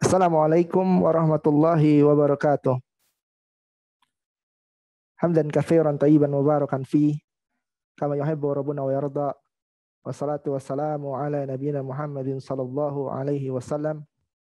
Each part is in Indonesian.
Assalamualaikum warahmatullahi wabarakatuh. Hamdan katsiran thayyiban mubarakan fi kama yuhibbu rabbuna wa yarda. Wassalatu wassalamu ala nabiyyina Muhammadin sallallahu alaihi wasallam.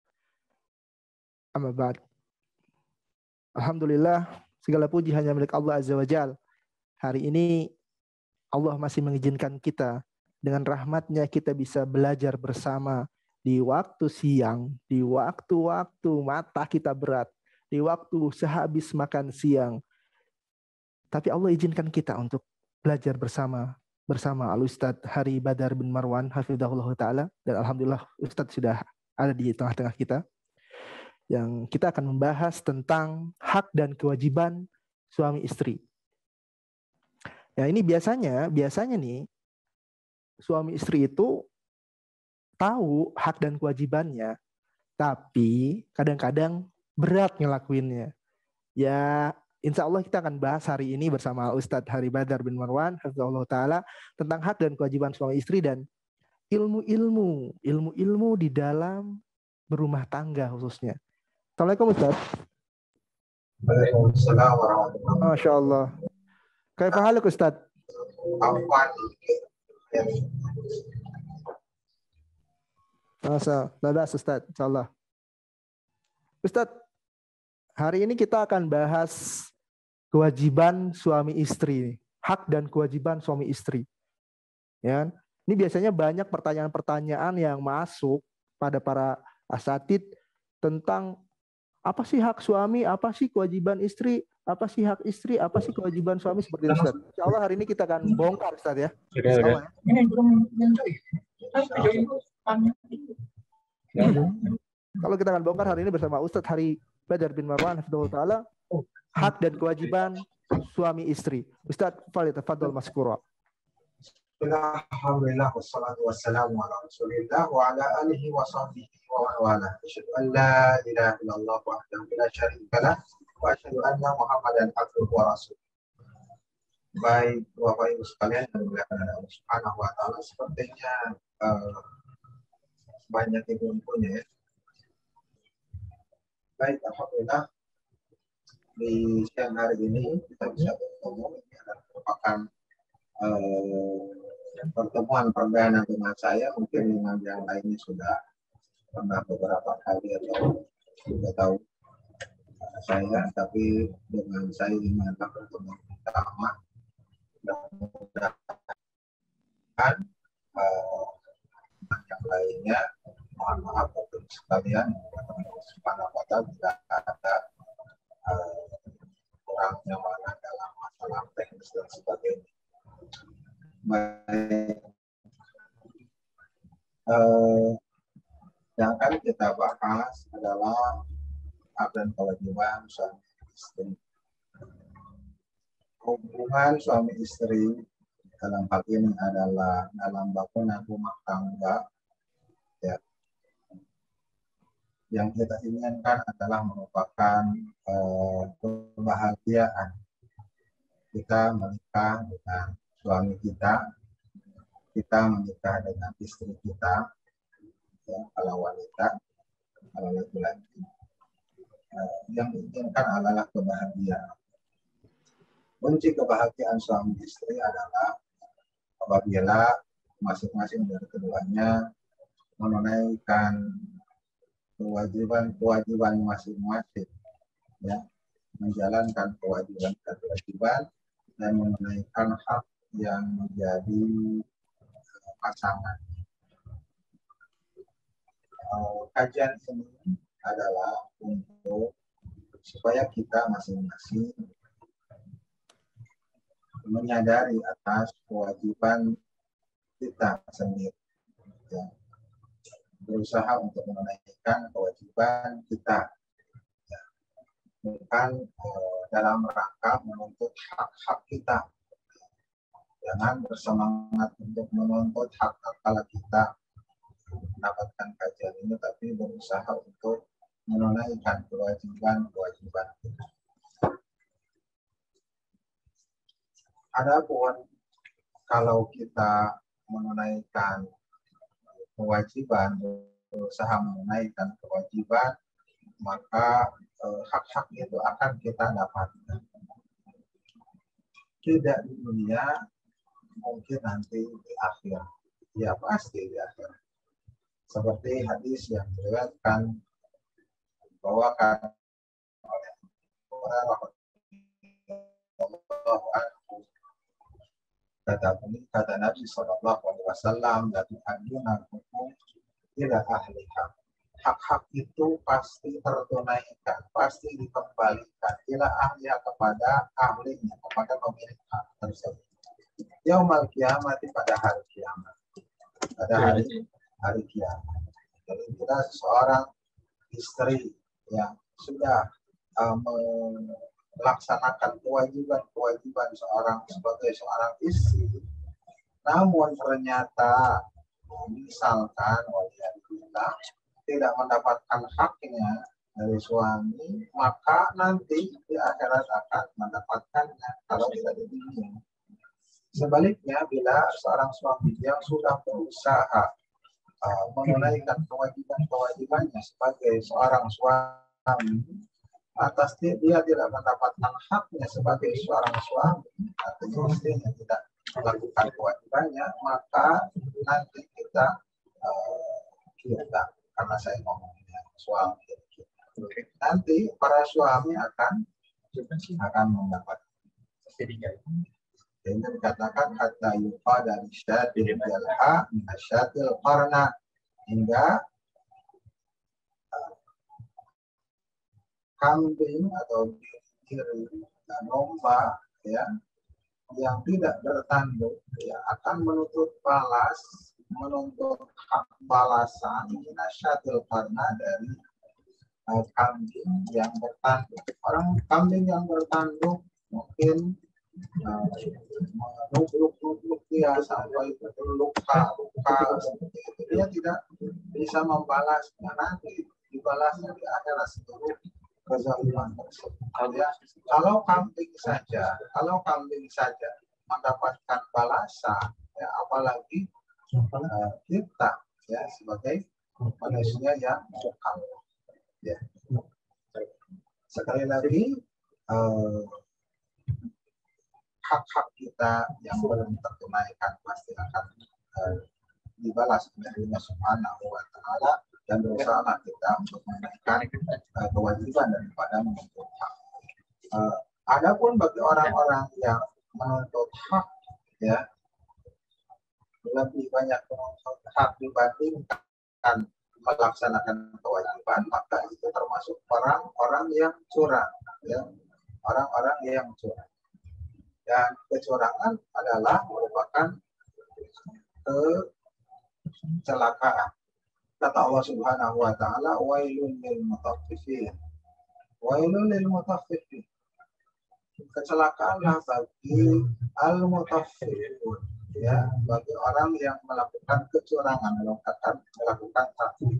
Amma ba'd. Alhamdulillah, segala puji hanya milik Allah Azza wa Jalla. Hari ini Allah masih mengizinkan kita, dengan rahmatnya kita bisa belajar bersama di waktu siang, di waktu-waktu mata kita berat, di waktu sehabis makan siang. Tapi Allah izinkan kita untuk belajar bersama Al-Ustadz Hari Badar bin Marwan hafizahullah ta'ala, dan alhamdulillah Ustadz sudah ada di tengah-tengah kita, yang kita akan membahas tentang hak dan kewajiban suami istri. Ya, ini biasanya nih suami istri itu tahu hak dan kewajibannya, tapi kadang-kadang berat ngelakuinnya. Ya, insya Allah kita akan bahas hari ini bersama Ustadz Hari Badar bin Marwan hafizahullah ta'ala tentang hak dan kewajiban suami istri dan ilmu-ilmu di dalam berumah tangga khususnya. Assalamualaikum Ustadz. Waalaikumsalam warahmatullahi wabarakatuh. Masya Allah. Kaifa haluk Ustadz? Masa, labas Ustadz, insyaallah. Ustadz, hari ini kita akan bahas kewajiban suami istri, hak dan kewajiban suami istri. Ya, ini biasanya banyak pertanyaan-pertanyaan yang masuk pada para asatid tentang apa sih hak suami, apa sih kewajiban istri, apa sih hak istri, apa sih kewajiban suami, seperti itu Ustaz. Insya Allah hari ini kita akan bongkar Ustaz ya. Insya Allah, ya. Kalau kita akan bongkar hari ini bersama Ustadz Hari Badar bin Marwan hafizahullah ta'ala, hak dan kewajiban suami istri. Ustadz, falyatafaddal maskura. Alhamdulillah wassalatu wassalamu ala Rasulillah wa ala alihi wa sahbihi wa man wala. Asyhadu an la ilaha illallah wahdahu la syarika lah wa asyhadu anna Muhammadan abduhu wa rasuluh. Baik Bapak Ibu sekalian yang dimuliakan oleh Allah Subhanahu wa taala, sepertinya banyak ibu-ibunya ya. Baik, alhamdulillah di siang hari ini kita bisa bertemu. Ini adalah merupakan pertemuan perdana dengan saya. Mungkin dengan yang lainnya sudah pernah beberapa kali atau sudah tahu saya, tapi dengan saya ini adalah pertemuan pertama. Mudah-mudahan yang lainnya, mohon maaf untuk sekalian, tidak ada kurangnya mana dalam masalah teknis dan sebagainya. Baik, yang akan kita bahas adalah hak dan kewajiban suami istri. Hubungan suami istri dalam hal ini adalah dalam bangunan rumah tangga, ya. Yang kita inginkan adalah merupakan kebahagiaan kita menikah dengan suami kita menikah dengan istri kita, ya, kalau wanita, kalau laki-laki. Yang diinginkan adalah kebahagiaan. Kunci kebahagiaan suami istri adalah apabila masing-masing dari keduanya menunaikan kewajiban masing-masing, ya, menjalankan kewajiban dan menunaikan hak yang menjadi pasangan. Kajian ini adalah untuk supaya kita masing-masing menyadari atas kewajiban kita sendiri, ya. Berusaha untuk menunaikan kewajiban kita, ya. Bukan dalam rangka menuntut hak-hak kita. Jangan bersemangat untuk menuntut hak-hak kalau kita mendapatkan kajian ini, tapi berusaha untuk menunaikan kewajiban kita. Adapun kalau kita menunaikan kewajiban, berusaha menunaikan kewajiban maka hak-hak itu akan kita dapatkan. Tidak di dunia, mungkin nanti di akhir. Ya pasti di akhir. Seperti hadis yang diriwayatkan bahwa oleh kata Nabi Shallallahu Alaihi Wasallam, dari adunan hukum tidak ahliha. Hak-hak itu pasti tertunaikan, pasti dikembalikan ila ahliha, kepada ahlinya, kepada pemilik hak tersebut. Yaumal kiamat, pada hari kiamat, pada hari kiamat. Jadi kita seorang istri yang sudah melaksanakan kewajiban sebagai seorang istri, namun ternyata misalkan waliyadillah tidak mendapatkan haknya dari suami, maka nanti di akhirat akan mendapatkannya kalau tidak di dunia. Sebaliknya, bila seorang suami yang sudah berusaha menunaikan kewajibannya sebagai seorang suami, atas dia tidak mendapatkan haknya sebagai seorang suami, atau istrinya tidak melakukan kewajibannya, maka nanti kita karena saya ngomongnya suami, nanti para suami akan mendapat. Ini dikatakan hatta yuqa dari syatil jalha minasyatil qarna, hingga kambing atau diri domba ya yang tidak bertanduk ya akan menuntut hak balasan minasyatil qarna dari kambing yang bertanduk. Orang kambing yang bertanduk mungkin nubruk dia sampai luka, dia tidak bisa membalasnya, nanti dibalasnya di akhirat seluruh kezaliman tersebut. Kalau kambing saja mendapatkan balasan, ya apalagi kita ya sebagai manusia yang mukam. Ya. Sekali lagi hak-hak kita yang belum tertunaikan pasti akan dibalas oleh Allah Subhanahu wa Ta'ala, dan berusaha kita untuk menunaikan kewajiban daripada menuntut hak. Adapun bagi orang-orang yang menuntut hak ya lebih banyak menuntut hak dibandingkan melaksanakan kewajiban, maka itu termasuk orang-orang yang curang ya, orang-orang yang curang. Dan kecurangan adalah merupakan kecelakaan. Kata Allah Subhanahu wa Ta'ala, wailun lil mutaffifin. Wailun lil mutaffifin. Kecelakaanlah bagi al-mutaffifun, ya, bagi orang yang melakukan kecurangan, melakukan taklid.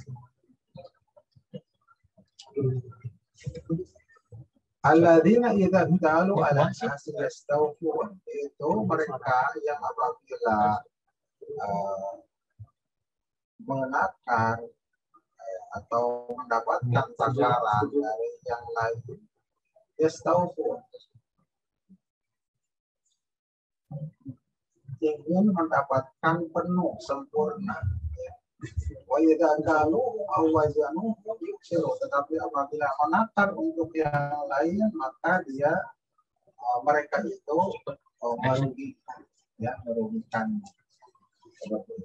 Alladzina idza talu ala nasi yastawfun, itu mereka yang apabila menakar atau mendapatkan takaran dari yang lain, yastawfun, ingin mendapatkan penuh sempurna. Wa idza qalu aw wazanu yuksiru, tetapi apabila menakar untuk yang lain, maka mereka itu merugikan, ya, merugikan. Seperti itu.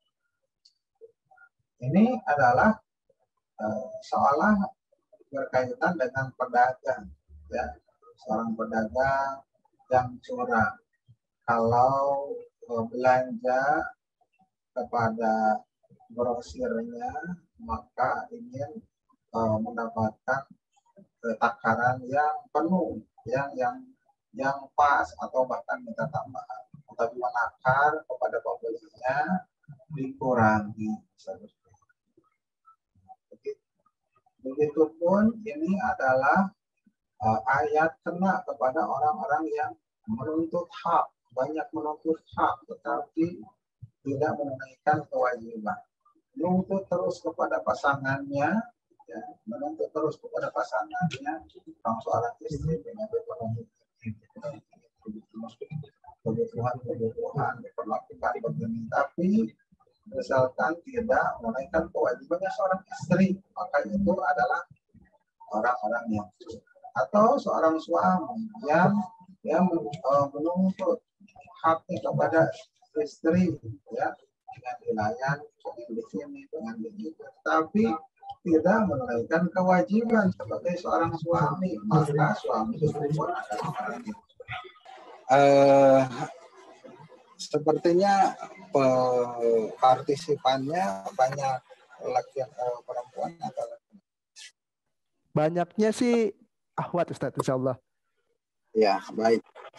Ini adalah seolah berkaitan dengan pedagang, ya, seorang pedagang yang curang. Kalau belanja kepada grosirnya, maka ingin mendapatkan takaran yang penuh, yang pas, atau bahkan minta tambahan. Tapi menakar kepada pembelinya dikurangi. Begitupun ini adalah ayat kena kepada orang-orang yang menuntut hak, banyak menuntut hak, tetapi tidak menunaikan kewajiban. Menuntut terus kepada pasangannya, ya, menuntut terus kepada pasangannya, seorang istri dengan ekonomi, kebutuhan diperlakukan begini, tapi misalkan tidak menunaikan kewajibannya seorang istri, maka itu adalah orang-orang yang atau seorang suami yang menuntut haknya kepada istri, ya, dengan dilayan di sini dengan begitu, tapi tidak menunaikan kewajiban sebagai seorang suami, maka suami itu pun adalah orang yang sepertinya partisipannya banyak laki perempuan atau Banyaknya sih ahwat Ustaz, insya Allah. ya baik.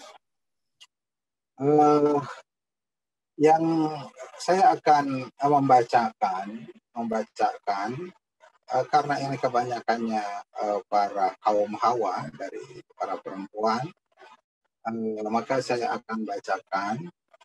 Yang saya akan membacakan karena ini kebanyakannya para kaum hawa dari para perempuan, maka saya akan bacakan.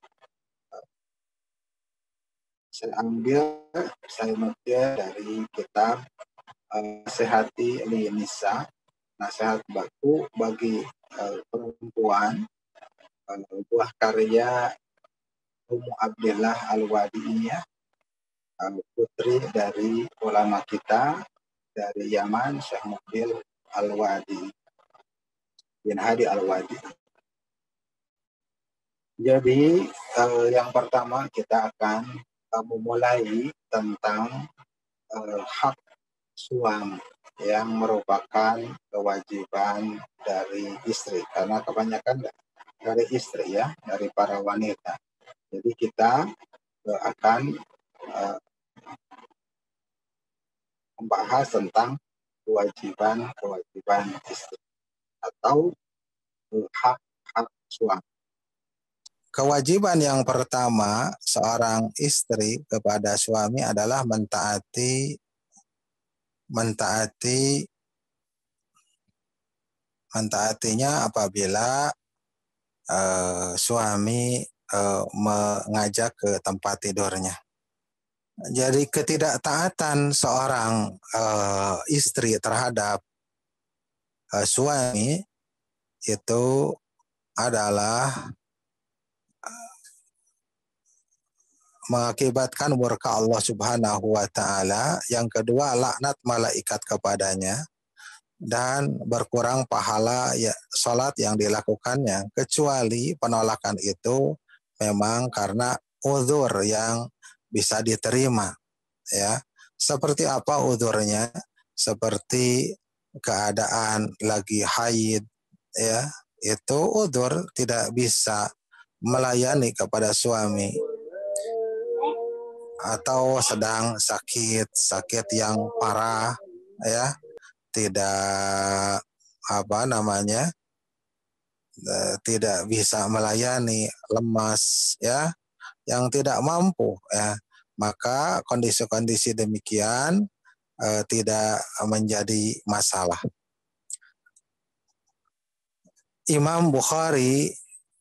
Saya nukil dari kitab Nasihati li Nisa, nasihat baku bagi perempuan, buah karya Ummu Abdillah Al-Wadi'iyah, putri dari ulama kita dari Yaman, Syekh Muqbil Al-Wadi bin Hadi Al-Wadi. Jadi yang pertama kita akan memulai tentang hak suami yang merupakan kewajiban dari istri, karena kebanyakan dari istri, ya, dari para wanita. Jadi kita akan membahas tentang kewajiban istri atau hak suami. Kewajiban yang pertama seorang istri kepada suami adalah mentaatinya apabila suami mengajak ke tempat tidurnya. Jadi ketidaktaatan seorang istri terhadap suami itu adalah mengakibatkan murka Allah Subhanahu wa taala, yang kedua laknat malaikat kepadanya, dan berkurang pahala salat yang dilakukannya, kecuali penolakan itu memang karena uzur yang bisa diterima, ya. Seperti apa uzurnya? Seperti keadaan lagi haid, ya, itu uzur tidak bisa melayani kepada suami, atau sedang sakit yang parah, ya, tidak tidak bisa melayani, lemas, ya, yang tidak mampu, ya, maka kondisi-kondisi demikian tidak menjadi masalah. Imam Bukhari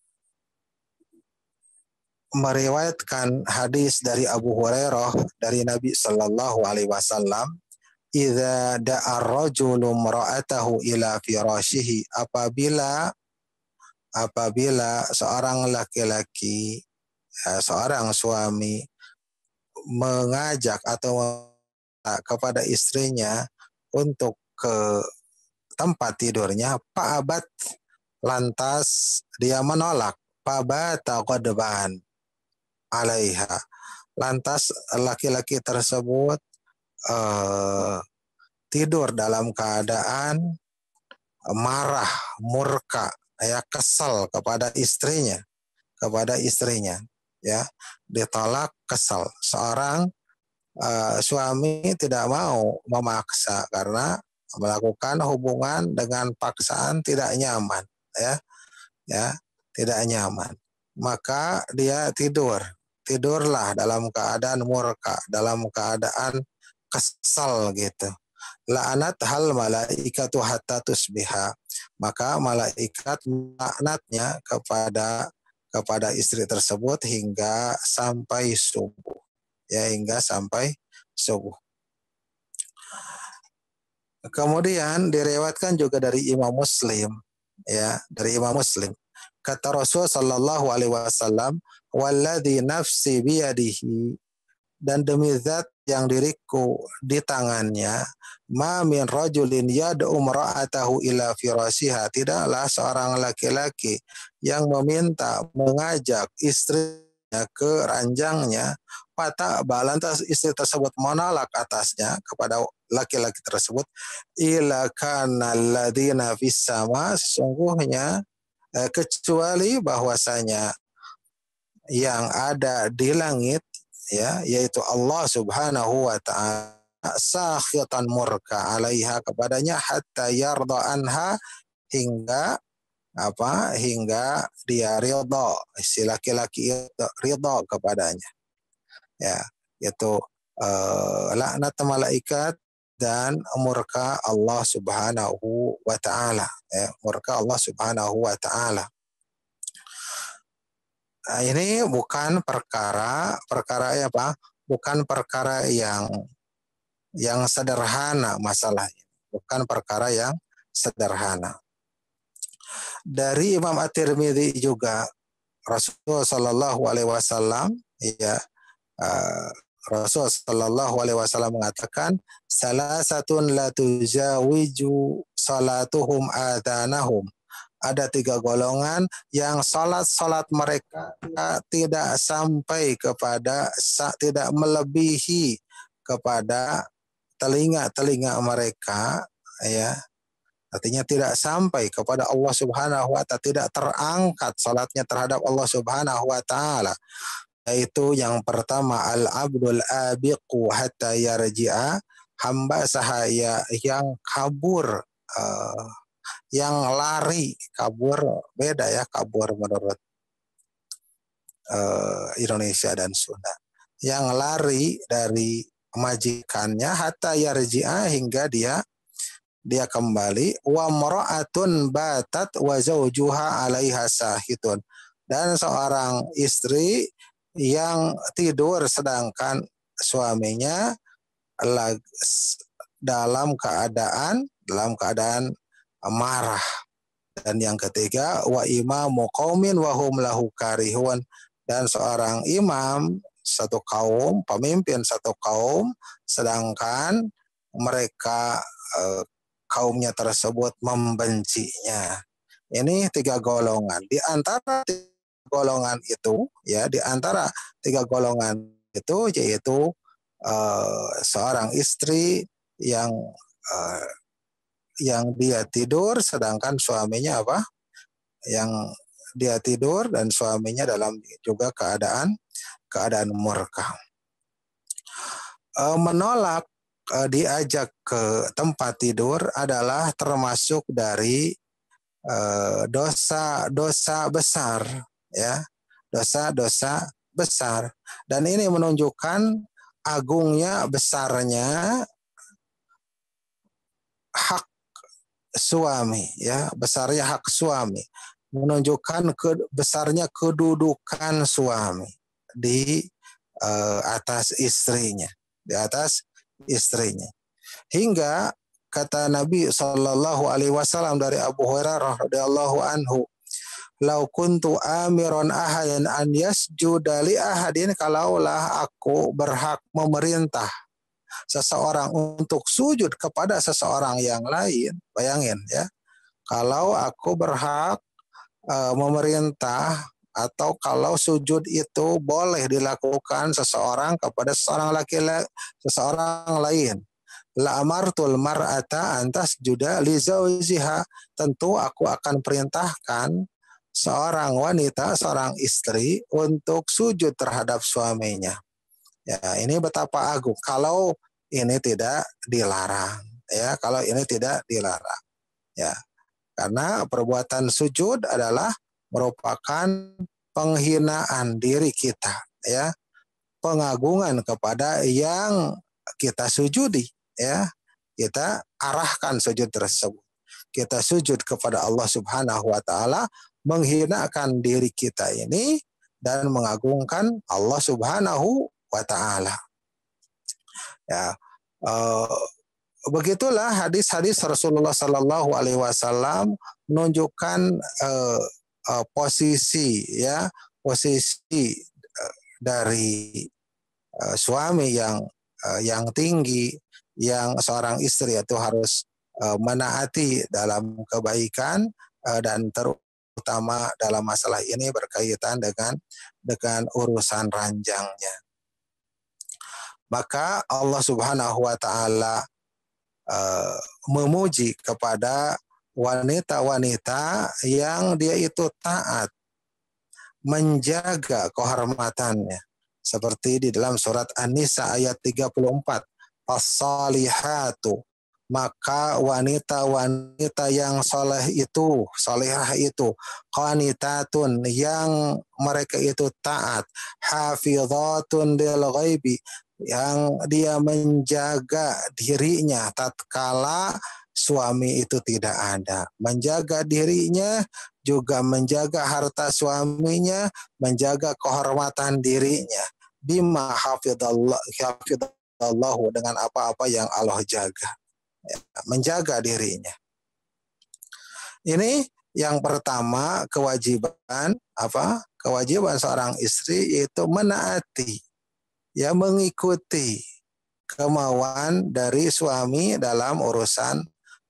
meriwayatkan hadis dari Abu Hurairah dari Nabi Sallallahu Alaihi Wasallam, "Idza da'a ar-rajulu imra'atahu ila firashihi", apabila seorang laki-laki, seorang suami mengajak atau kepada istrinya untuk ke tempat tidurnya, fa'abat, lantas dia menolak, fabata qadban alaiha, lantas laki-laki tersebut tidur dalam keadaan marah, murka, ya, kesal kepada istrinya, ya, ditolak, kesal. Seorang suami tidak mau memaksa karena melakukan hubungan dengan paksaan tidak nyaman, ya, tidak nyaman. Maka dia tidurlah dalam keadaan murka, dalam keadaan kesal gitu. La'anat hal malaikatu hatta tusbiha, maka malaikat melaknatnya kepada istri tersebut hingga sampai subuh, ya, hingga sampai subuh. Kemudian direwatkan juga dari Imam Muslim, ya, dari Imam Muslim. Kata Rasul sallallahu alaihi wasallam, "Walladzi nafsi biyadihi," dan demi zat yang diriku di tangannya, "ma min rajulin yad'u imra'atahu ila firashiha," tidaklah seorang laki-laki yang meminta mengajak istrinya ke ranjangnya, mata lantas istri tersebut menolak atasnya kepada laki-laki tersebut, ila kana alladziina fis sama, sesungguhnya kecuali bahwasanya yang ada di langit, ya, yaitu Allah Subhanahu wa taala, sakhitan murka alaiha, kepadanya, hatta yarda anha, hingga hingga dia ridha, si laki-laki itu ridha kepadanya, ya, yaitu laknat malaikat dan murka Allah Subhanahu wa taala, ya, murka Allah Subhanahu wa taala. Nah, ini bukan perkara apa? Bukan perkara yang sederhana masalah ini. Bukan perkara yang sederhana. Dari Imam At-Tirmidzi juga, Rasulullah Shallallahu Alaihi Wasallam, ya, Rasul Shallallahu Alaihi Wasallam mengatakan, salasatun la tujawiju salatuhum adhanahum. Ada 3 golongan yang salat mereka tidak sampai kepada, tidak melebihi kepada telinga mereka, ya. Artinya tidak sampai kepada Allah Subhanahu wa taala, tidak terangkat salatnya terhadap Allah Subhanahu wa taala. Yaitu yang pertama, al-abdul abiqu hatta yarji'a, hamba sahaya yang kabur, yang lari. Kabur beda ya, kabur menurut Indonesia dan Sunda. Yang lari dari majikannya, hatta yarji'a, hingga dia kembali. Wa mar'atun batat wa zawjuha 'alaiha sahitun, dan seorang istri yang tidur sedangkan suaminya dalam keadaan marah. Dan yang ketiga, wa imamu qaumin wa hum lahu karihun, dan seorang imam satu kaum, pemimpin satu kaum, sedangkan mereka kaumnya tersebut membencinya. Ini 3 golongan. Di antara 3 golongan itu, ya, di antara 3 golongan itu, yaitu seorang istri yang dia tidur sedangkan suaminya yang dia tidur dan suaminya dalam juga keadaan murka. Menolak diajak ke tempat tidur adalah termasuk dari dosa-dosa besar, ya, dosa-dosa besar. Dan ini menunjukkan agungnya, besarnya hak suami, ya, besarnya hak suami, menunjukkan besarnya kedudukan suami di atas istrinya, hingga kata Nabi Shallallahu Alaihi Wasallam dari Abu Hurairah radhiyallahu anhu, "Lau kuntu amiron ahadan an yasjuda li ahadin," kalaulah aku berhak memerintah seseorang untuk sujud kepada seseorang yang lain. Bayangin ya, kalau aku berhak memerintah, atau kalau sujud itu boleh dilakukan seseorang kepada seseorang lain, la amartul mar'ata antas juda li zawjiha, tentu aku akan perintahkan seorang wanita, seorang istri untuk sujud terhadap suaminya. Ya, ini betapa agung kalau ini tidak dilarang, ya, kalau ini tidak dilarang, ya, karena perbuatan sujud adalah merupakan penghinaan diri kita, ya, pengagungan kepada yang kita sujudi, ya, kita arahkan sujud tersebut, kita sujud kepada Allah Subhanahu wa taala, menghinakan diri kita ini dan mengagungkan Allah Subhanahu wa taala. Ya, begitulah hadis-hadis Rasulullah Sallallahu Alaihi Wasallam menunjukkan posisi dari suami yang tinggi, yang seorang istri itu harus menaati dalam kebaikan dan terutama dalam masalah ini berkaitan dengan urusan ranjangnya. Maka Allah Subhanahu wa taala memuji kepada wanita-wanita yang dia itu taat, menjaga kehormatannya. Seperti di dalam surat An-Nisa ayat 34. As-salihatu, maka wanita-wanita yang salihah itu, qanitatun, yang mereka itu taat, hafizatun lil ghaibi, yang dia menjaga dirinya tatkala suami itu tidak ada, menjaga dirinya juga menjaga harta suaminya, menjaga kehormatan dirinya, bima hafidallahu, dengan apa-apa yang Allah jaga, menjaga dirinya. Ini yang pertama, kewajiban seorang istri yaitu menaati, mengikuti kemauan dari suami dalam urusan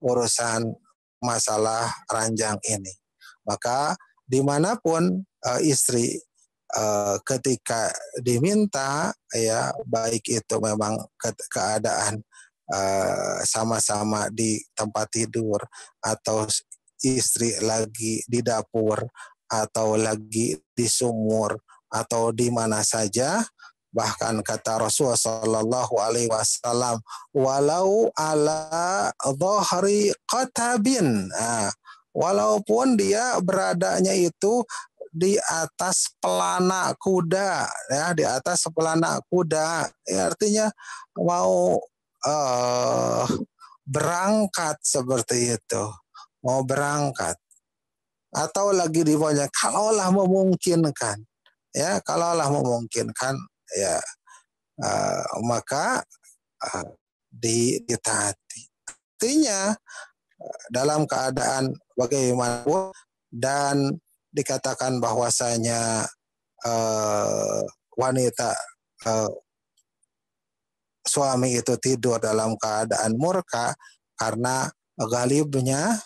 masalah ranjang ini. Maka dimanapun istri ketika diminta, baik itu memang keadaan sama-sama di tempat tidur, atau istri lagi di dapur, atau lagi di sumur, atau di mana saja, bahkan kata Rasulullah Sallallahu Alaihi Wasallam, walau ala dhahri qatabin, walaupun dia beradanya itu di atas pelana kuda, di atas pelana kuda, artinya mau berangkat seperti itu, mau berangkat, atau lagi di bawahnya, kalaulah memungkinkan, maka ditaati. Artinya dalam keadaan bagaimanapun, dan dikatakan bahwasanya wanita suami itu tidur dalam keadaan murka karena galibnya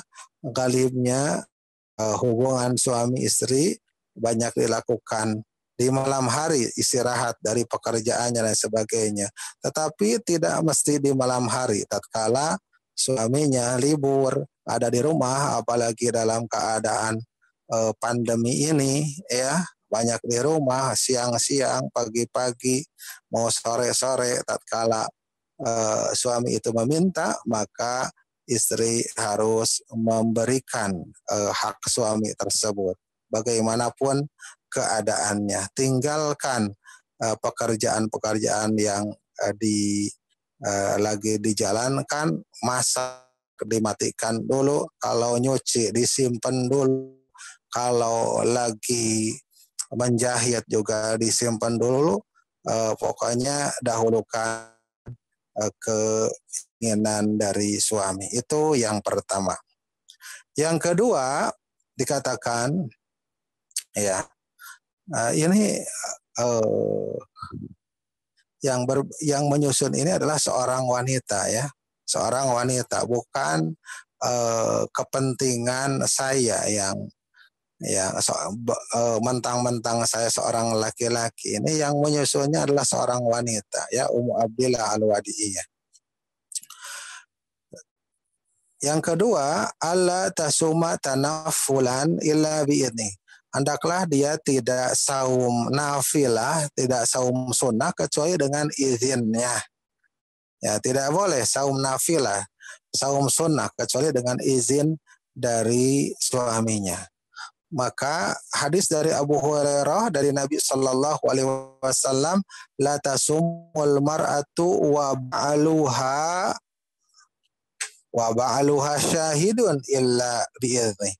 hubungan suami istri banyak dilakukan di malam hari, istirahat dari pekerjaannya dan sebagainya. Tetapi tidak mesti di malam hari, tatkala suaminya libur, ada di rumah, apalagi dalam keadaan pandemi ini, banyak di rumah, siang-siang, pagi-pagi, mau sore-sore, tatkala suami itu meminta, maka istri harus memberikan hak suami tersebut. Bagaimanapun keadaannya, tinggalkan pekerjaan-pekerjaan yang lagi dijalankan, masak dimatikan dulu, kalau nyuci disimpan dulu, kalau lagi menjahit juga disimpan dulu, pokoknya dahulukan keinginan dari suami. Itu yang pertama. Yang kedua dikatakan, ini yang menyusun ini adalah seorang wanita, seorang wanita, bukan kepentingan saya yang mentang-mentang saya seorang laki-laki. Ini yang menyusunnya adalah seorang wanita, Ummu Abdillah Al-Wadi'iyah. Yang kedua, alla tasuma tanaffulan illa bi'idni. Hendaklah dia tidak saum nafilah, tidak saum sunnah kecuali dengan izinnya. Tidak boleh saum nafilah, saum sunnah kecuali dengan izin dari suaminya. Maka hadis dari Abu Hurairah dari Nabi Sallallahu Alaihi Wasallam, la tasumul mar'atu wa ba'aluha syahidun illa bi'izni.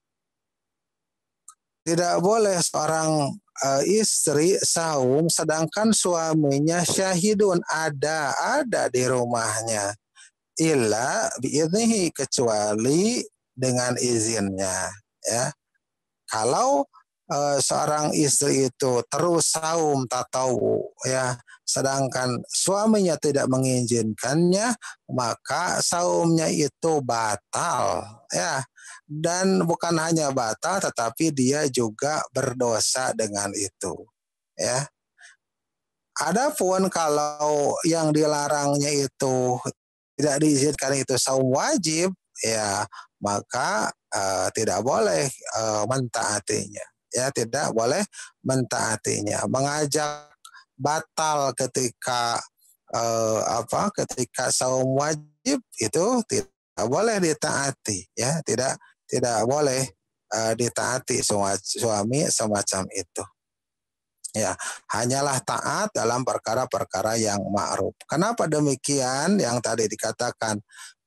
Tidak boleh seorang istri saum sedangkan suaminya syahidun, ada di rumahnya. illa biidnihi, kecuali dengan izinnya, ya. Kalau seorang istri itu terus saum tatawu, ya, sedangkan suaminya tidak mengizinkannya, maka saumnya itu batal, ya. Dan bukan hanya batal, tetapi dia juga berdosa dengan itu, ya. Adapun kalau yang dilarangnya itu tidak diizinkan itu saum wajib, ya, maka tidak boleh mentaatinya, ya, tidak boleh mentaatinya. Mengajak batal ketika ketika saum wajib itu tidak boleh ditaati, ya, tidak boleh ditaati suami semacam itu. Ya, hanyalah taat dalam perkara-perkara yang ma'ruf. Kenapa demikian? Yang tadi dikatakan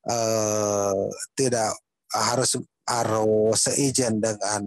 tidak harus seizin dengan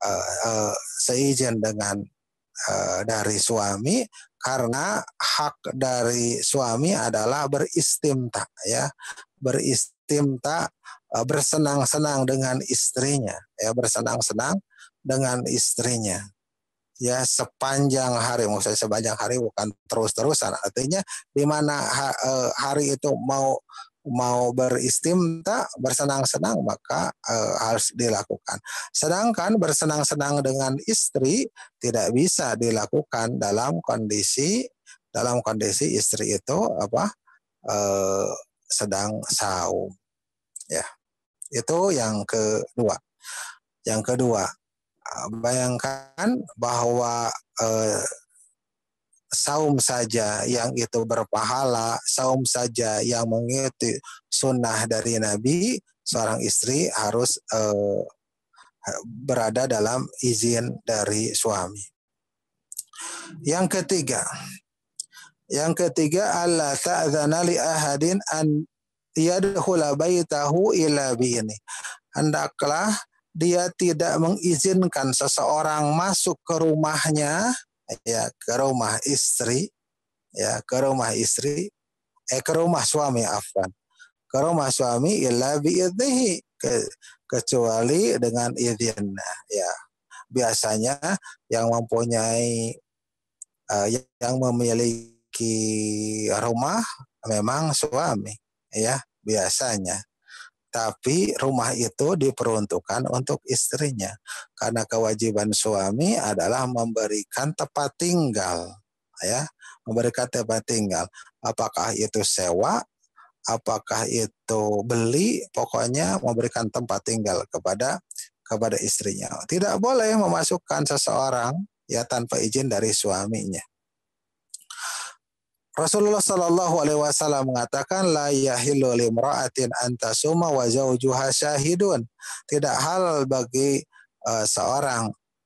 dari suami, karena hak dari suami adalah beristimta, ya, beristimta, bersenang-senang dengan istrinya, ya, bersenang-senang dengan istrinya. Ya, sepanjang hari, maksudnya sepanjang hari bukan terus-terusan. Artinya di mana hari itu mau beristimta, bersenang-senang, maka harus dilakukan. Sedangkan bersenang-senang dengan istri tidak bisa dilakukan dalam kondisi istri itu sedang saum. Ya, itu yang kedua. Yang kedua, bayangkan bahwa saum saja yang itu berpahala, saum saja yang mengikuti sunnah dari Nabi, seorang istri harus berada dalam izin dari suami. Yang ketiga, alla ta'dzana li ahadin an yadkhula baitahu illa bi'ini. Hendaklah dia tidak mengizinkan seseorang masuk ke rumahnya, ya, ke rumah istri, ya, ke rumah suami, ke rumah suami illa biidnihi, kecuali dengan izinnya, ya. Biasanya yang mempunyai yang memiliki rumah memang suami, ya, biasanya. Tapi rumah itu diperuntukkan untuk istrinya. Karena kewajiban suami adalah memberikan tempat tinggal. Ya, memberikan tempat tinggal. Apakah itu sewa, apakah itu beli, pokoknya memberikan tempat tinggal kepada istrinya. Tidak boleh memasukkan seseorang, ya, tanpa izin dari suaminya. Rasulullah Shallallahu Alaihi Wasallam mengatakan, la yahillu limra'atin antasuma wa zawjuha syahidun. Tidak halal bagi seorang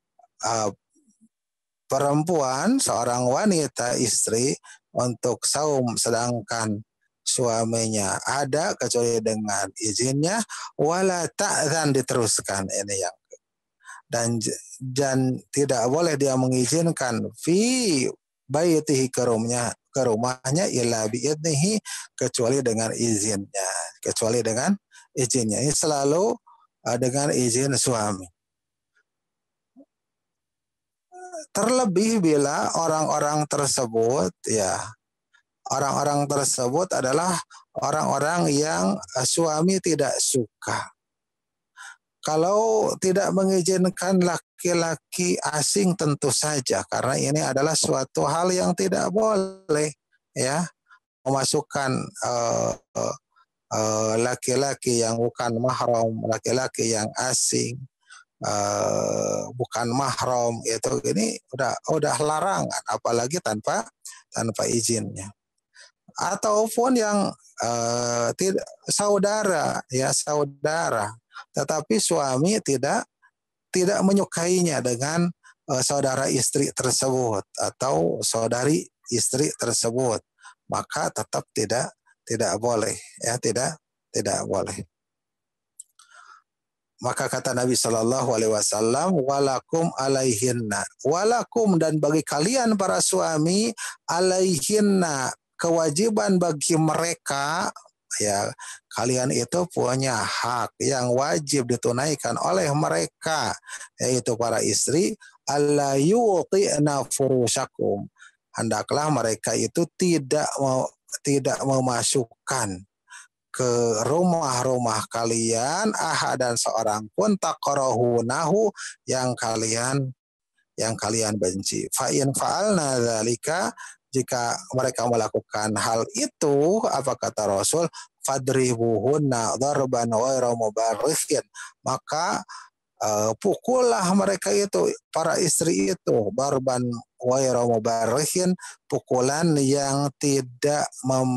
perempuan, seorang wanita, istri, untuk saum sedangkan suaminya ada, kecuali dengan izinnya. Wala ta'dzan, diteruskan ini yang, dan tidak boleh dia mengizinkan fi baitihi, ke rumahnya illa biidnihi, kecuali dengan izinnya. Ini selalu dengan izin suami. Terlebih bila orang-orang tersebut adalah orang-orang yang suami tidak suka. Kalau tidak mengizinkan laki-laki asing, tentu saja, karena ini adalah suatu hal yang tidak boleh, ya, memasukkan laki-laki yang bukan mahram, laki-laki yang asing, bukan mahram, itu ini udah larangan, apalagi tanpa izinnya. Ataupun yang saudara, tetapi suami tidak menyukainya dengan saudara istri tersebut atau saudari istri tersebut, maka tetap tidak boleh, ya, tidak boleh. Maka kata Nabi Shallallahu Alaihi Wasallam, walakum alaihinna, walakum, dan bagi kalian para suami, alaihinna, kewajiban bagi mereka, ya, kalian itu punya hak yang wajib ditunaikan oleh mereka, yaitu para istri, alla yu'ti'na furusyakum. Hendaklah mereka itu tidak memasukkan ke rumah-rumah kalian ahadan seorang pun taqrahunahu yang kalian benci. Fa in fa'alna dzalika, jika mereka melakukan hal itu, apa kata Rasul, fadribuhunna darban ghairu mubarrihin, maka pukullah mereka itu, para istri itu, darban ghairu mubarrihin, pukulan yang tidak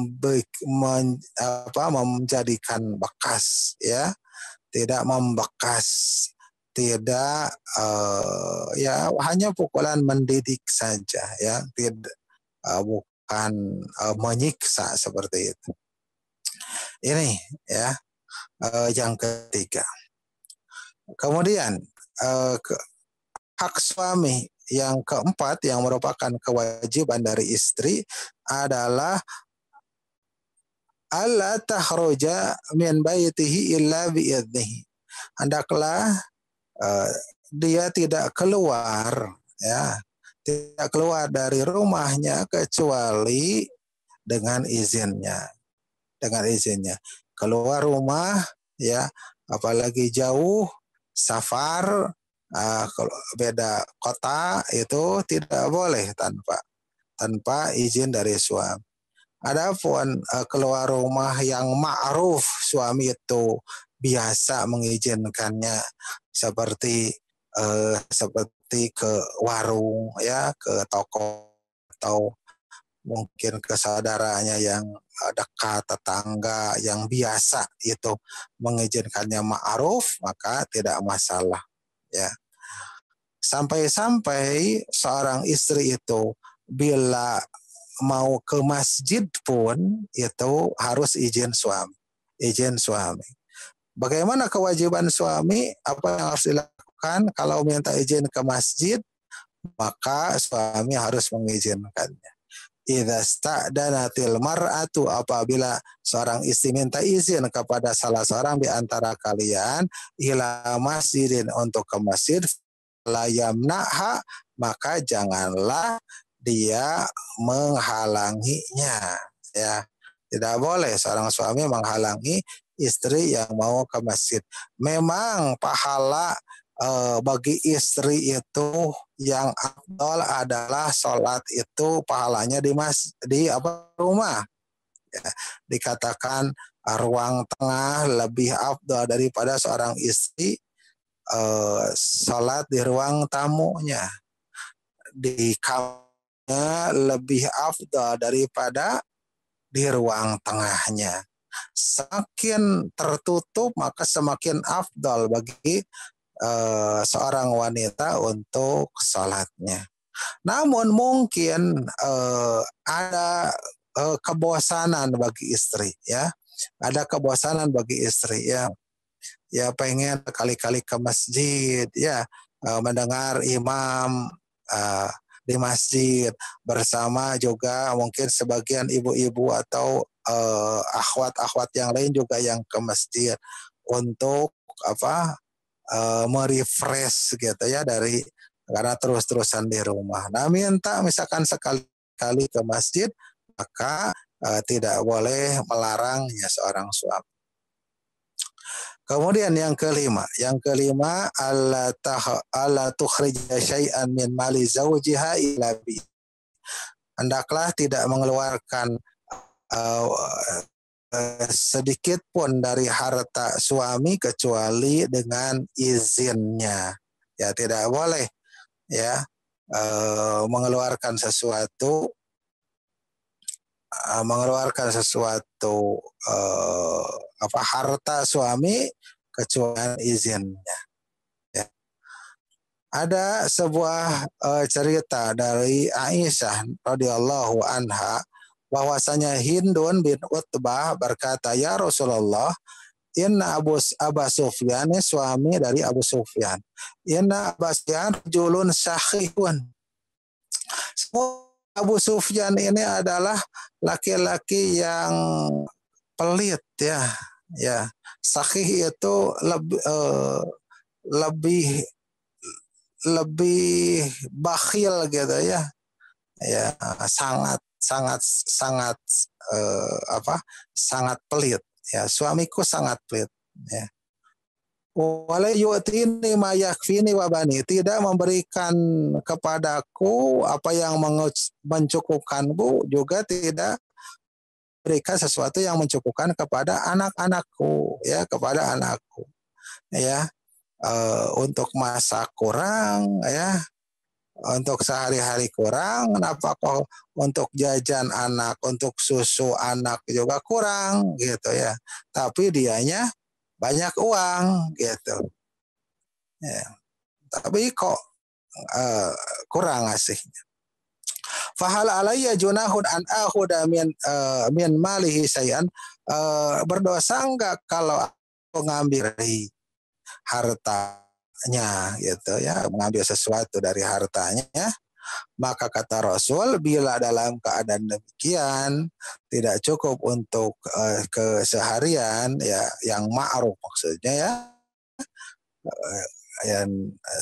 menjadikan bekas, ya, tidak membekas, tidak ya, hanya pukulan mendidik saja, ya, tidak bukan menyiksa seperti itu. Ini ya yang ketiga. Kemudian hak suami yang keempat yang merupakan kewajiban dari istri adalah alla takhruja min baitihi illa bi'idnihi. Hendaklah dia tidak keluar, ya, tidak keluar dari rumahnya kecuali dengan izinnya. Dengan izinnya. Keluar rumah, ya, apalagi jauh, safar, beda kota, itu tidak boleh tanpa izin dari suami. Adapun keluar rumah yang ma'ruf, suami itu biasa mengizinkannya, seperti ke warung, ya, ke toko, atau mungkin ke saudaranya yang dekat, tetangga yang biasa itu mengizinkannya ma'ruf, maka tidak masalah, ya. Sampai-sampai seorang istri itu bila mau ke masjid pun itu harus izin suami. Bagaimana kewajiban suami? Apa yang harus dilakukan kalau minta izin ke masjid? Maka suami harus mengizinkannya. Idza sta'danatil mar'atu, apabila seorang istri minta izin kepada salah seorang di antara kalian ila masjidin, untuk ke masjid, la yamna'ha, maka janganlah dia menghalanginya, ya. Tidak boleh seorang suami menghalangi istri yang mau ke masjid. Memang pahala bagi istri itu yang afdal adalah sholat itu pahalanya di rumah, ya. Dikatakan ruang tengah lebih afdal daripada seorang istri sholat di ruang tamunya. Di kamarnya lebih afdal daripada di ruang tengahnya. Semakin tertutup maka semakin afdal bagi seorang wanita untuk sholatnya. Namun mungkin ada kebosanan bagi istri, ya. Ada kebosanan bagi istri, ya. Ya, pengen kali-kali ke masjid, ya, mendengar imam di masjid, bersama juga mungkin sebagian ibu-ibu atau akhwat-akhwat yang lain juga yang ke masjid untuk merefresh gitu, ya, karena terus-terusan di rumah. Nah, minta misalkan sekali-kali ke masjid, maka tidak boleh melarangnya seorang suami. Kemudian yang kelima alla tukhrija syai'an min mali zawjiha illa bi. Hendaklah tidak mengeluarkan sedikit pun dari harta suami kecuali dengan izinnya. Ya, tidak boleh, ya, mengeluarkan sesuatu harta suami kecuali izinnya, ya. Ada sebuah cerita dari Aisyah radhiyallahu anha, bahwasanya Hindun bin Utbah berkata, ya Rasulullah, inna Aba Sufyan, suami dari Abu Sufyan, inna Aba Sufyan julun syahihun. Abu Sufyan ini adalah laki-laki yang pelit ya. Ya, sakhih itu lebih bakhil gitu ya. Ya, sangat sangat pelit ya. Suamiku sangat pelit ya. Wala yu'tini ma yakfini wa bani, tidak memberikan kepadaku apa yang mencukupkanku, juga tidak berikan sesuatu yang mencukupkan kepada anak-anakku ya, kepada anakku ya. Untuk masak kurang ya, untuk sehari-hari kurang, nafkah untuk jajan anak, untuk susu anak juga kurang gitu ya, tapi dianya banyak uang gitu ya, tapi kok kurang ngasihnya. Fahal alayya junahun an akhuda min malihi sayan, berdosa enggak kalau aku ngambil hartanya gitu ya, mengambil sesuatu dari hartanya. Maka kata Rasul, bila dalam keadaan demikian tidak cukup untuk keseharian ya, yang ma'ruf maksudnya ya, yang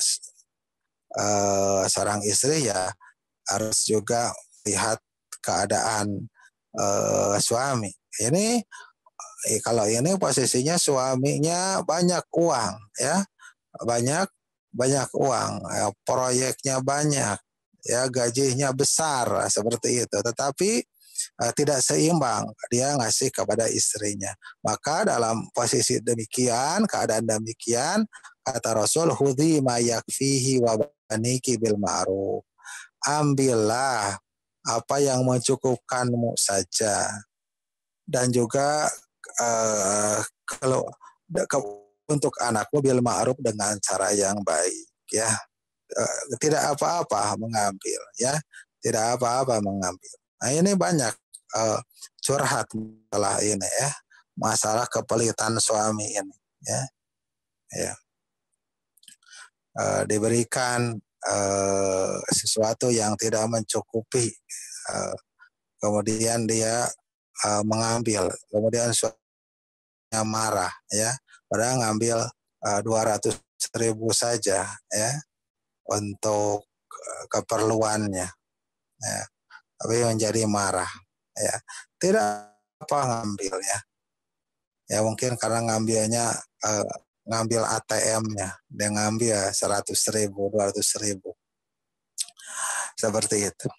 seorang istri ya harus juga lihat keadaan suami. Ini kalau ini posisinya suaminya banyak uang ya, banyak uang ya, proyeknya banyak ya, gajinya besar seperti itu, tetapi tidak seimbang dia ngasih kepada istrinya. Maka dalam posisi demikian, keadaan demikian, kata Rasul, hudhi ma yakfihi wa baniki bil ma'ruf, ambillah apa yang mencukupkanmu saja, dan juga kalau untuk anakmu bil ma'ruf, dengan cara yang baik ya. Tidak apa-apa mengambil ya, tidak apa-apa mengambil. Nah ini banyak curhat masalah ini ya, masalah kepelitan suami ini ya, ya. Diberikan sesuatu yang tidak mencukupi, kemudian dia mengambil, kemudian suaminya marah ya, padahal ngambil 200.000 saja ya untuk keperluannya ya, tapi menjadi marah ya, tidak apa ngambil ya, mungkin karena ngambil ATM-nya, dia ngambil 100.000, 200.000 seperti itu.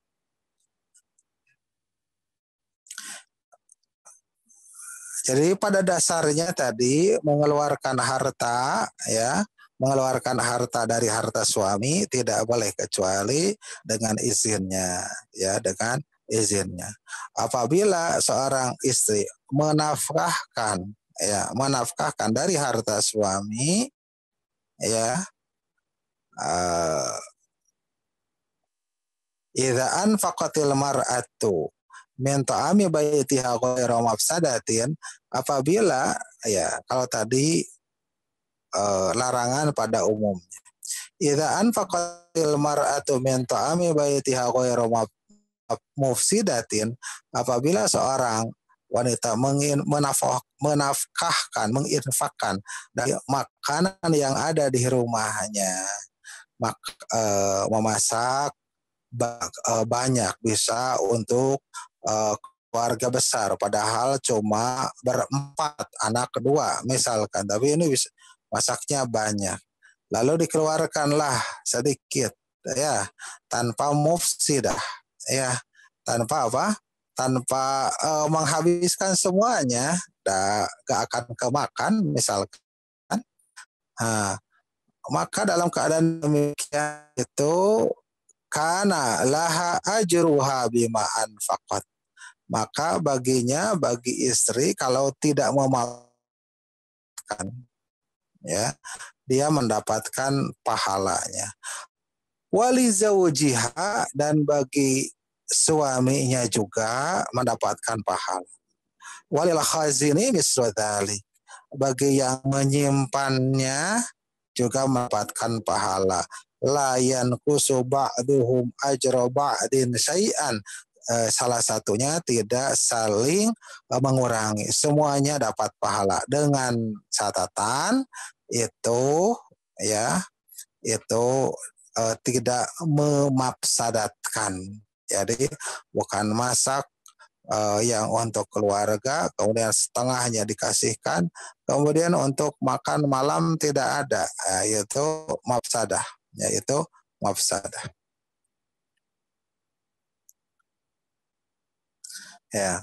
Jadi pada dasarnya tadi mengeluarkan harta ya, mengeluarkan harta dari harta suami tidak boleh kecuali dengan izinnya ya, dengan izinnya. Apabila seorang istri menafkahkan dari harta suami ya, idza anfaqatil mar'atu min ta'ami baitiha ghairu mafsadatin, apabila ya, kalau tadi larangan pada umumnya. Idza anfaqatil mar'atu min ta'ami baitiha ghairu mufsidatin, apabila seorang wanita menafkahkan, menginfakkan dari makanan yang ada di rumahnya, memasak banyak, bisa untuk keluarga besar, padahal cuma berempat, anak kedua misalkan, tapi ini bisa masaknya banyak, lalu dikeluarkanlah sedikit ya, tanpa mufsidah ya, tanpa tanpa menghabiskan semuanya, gak akan kemakan misalkan. Maka dalam keadaan demikian itu, kana laha ajruha bima anfaqat, maka bagi istri kalau tidak memakan ya, dia mendapatkan pahalanya. Wali zawjiha, dan bagi suaminya juga mendapatkan pahala. Walil khazini mislu dzalik, bagi yang menyimpannya juga mendapatkan pahala. La yanqusu ba'duhum ajra ba'din syai'an, salah satunya tidak saling mengurangi, semuanya dapat pahala dengan catatan itu ya itu tidak memafsadatkan. Jadi bukan masak yang untuk keluarga, kemudian setengahnya dikasihkan, kemudian untuk makan malam tidak ada, yaitu mafsadah, yaitu mafsadah. Ya.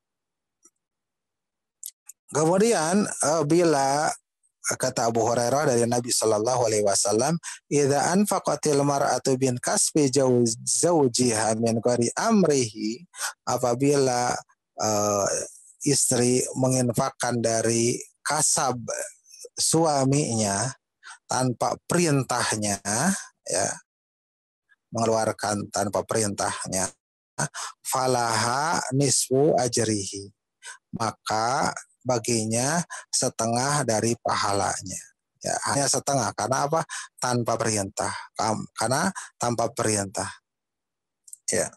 Kemudian bila kata Abu Hurairah dari Nabi Shallallahu Alaihi Wasallam, "Idza anfaqatil mar'atu bin kasbi zawjiha min ghairi amrihi," apabila istri menginfakkan dari kasab suaminya tanpa perintahnya, ya, mengeluarkan tanpa perintahnya, falaha nisfu ajrihi, maka baginya setengah dari pahalanya. Ya, hanya setengah. Karena apa? Tanpa perintah. Karena tanpa perintah. Ya.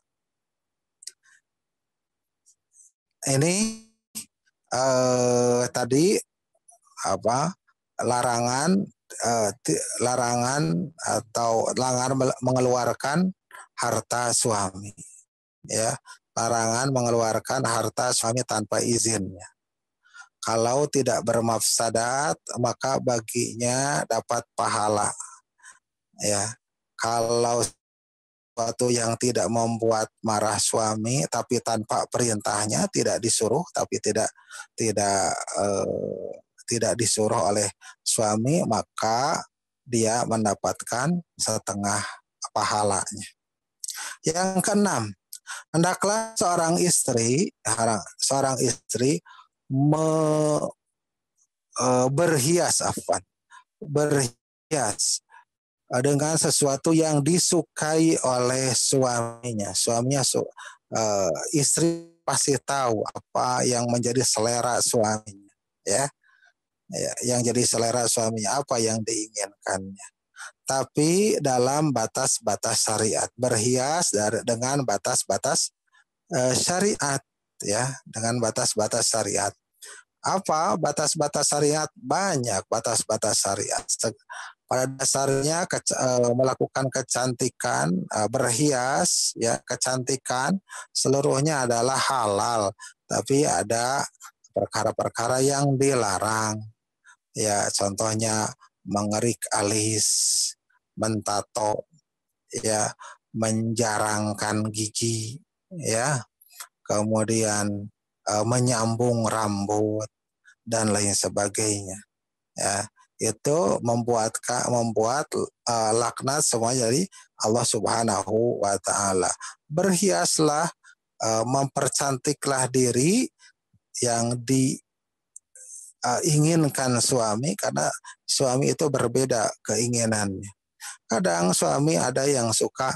Ini tadi apa? Larangan mengeluarkan harta suami. Ya, larangan mengeluarkan harta suami tanpa izinnya. Kalau tidak bermafsadat, maka baginya dapat pahala. Ya, kalau sesuatu yang tidak membuat marah suami, tapi tanpa perintahnya, tidak disuruh, tapi tidak disuruh oleh suami, maka dia mendapatkan setengah pahalanya. Yang keenam, hendaklah seorang istri berhias dengan sesuatu yang disukai oleh suaminya. Istri pasti tahu apa yang menjadi selera suaminya, ya, yang jadi selera suaminya, apa yang diinginkannya. Tapi dalam batas-batas syariat, berhias dengan batas-batas syariat, ya, dengan batas-batas syariat. Apa batas-batas syariat? Banyak batas-batas syariat. Pada dasarnya melakukan kecantikan, berhias, ya, kecantikan seluruhnya adalah halal, tapi ada perkara-perkara yang dilarang. Ya, contohnya mengerik alis, mentato, ya, menjarangkan gigi, ya, kemudian menyambung rambut dan lain sebagainya. Ya, itu membuat laknat semua dari Allah Subhanahu wa taala. Berhiaslah, mempercantiklah diri yang diinginkan suami, karena suami itu berbeda keinginannya. Kadang suami ada yang suka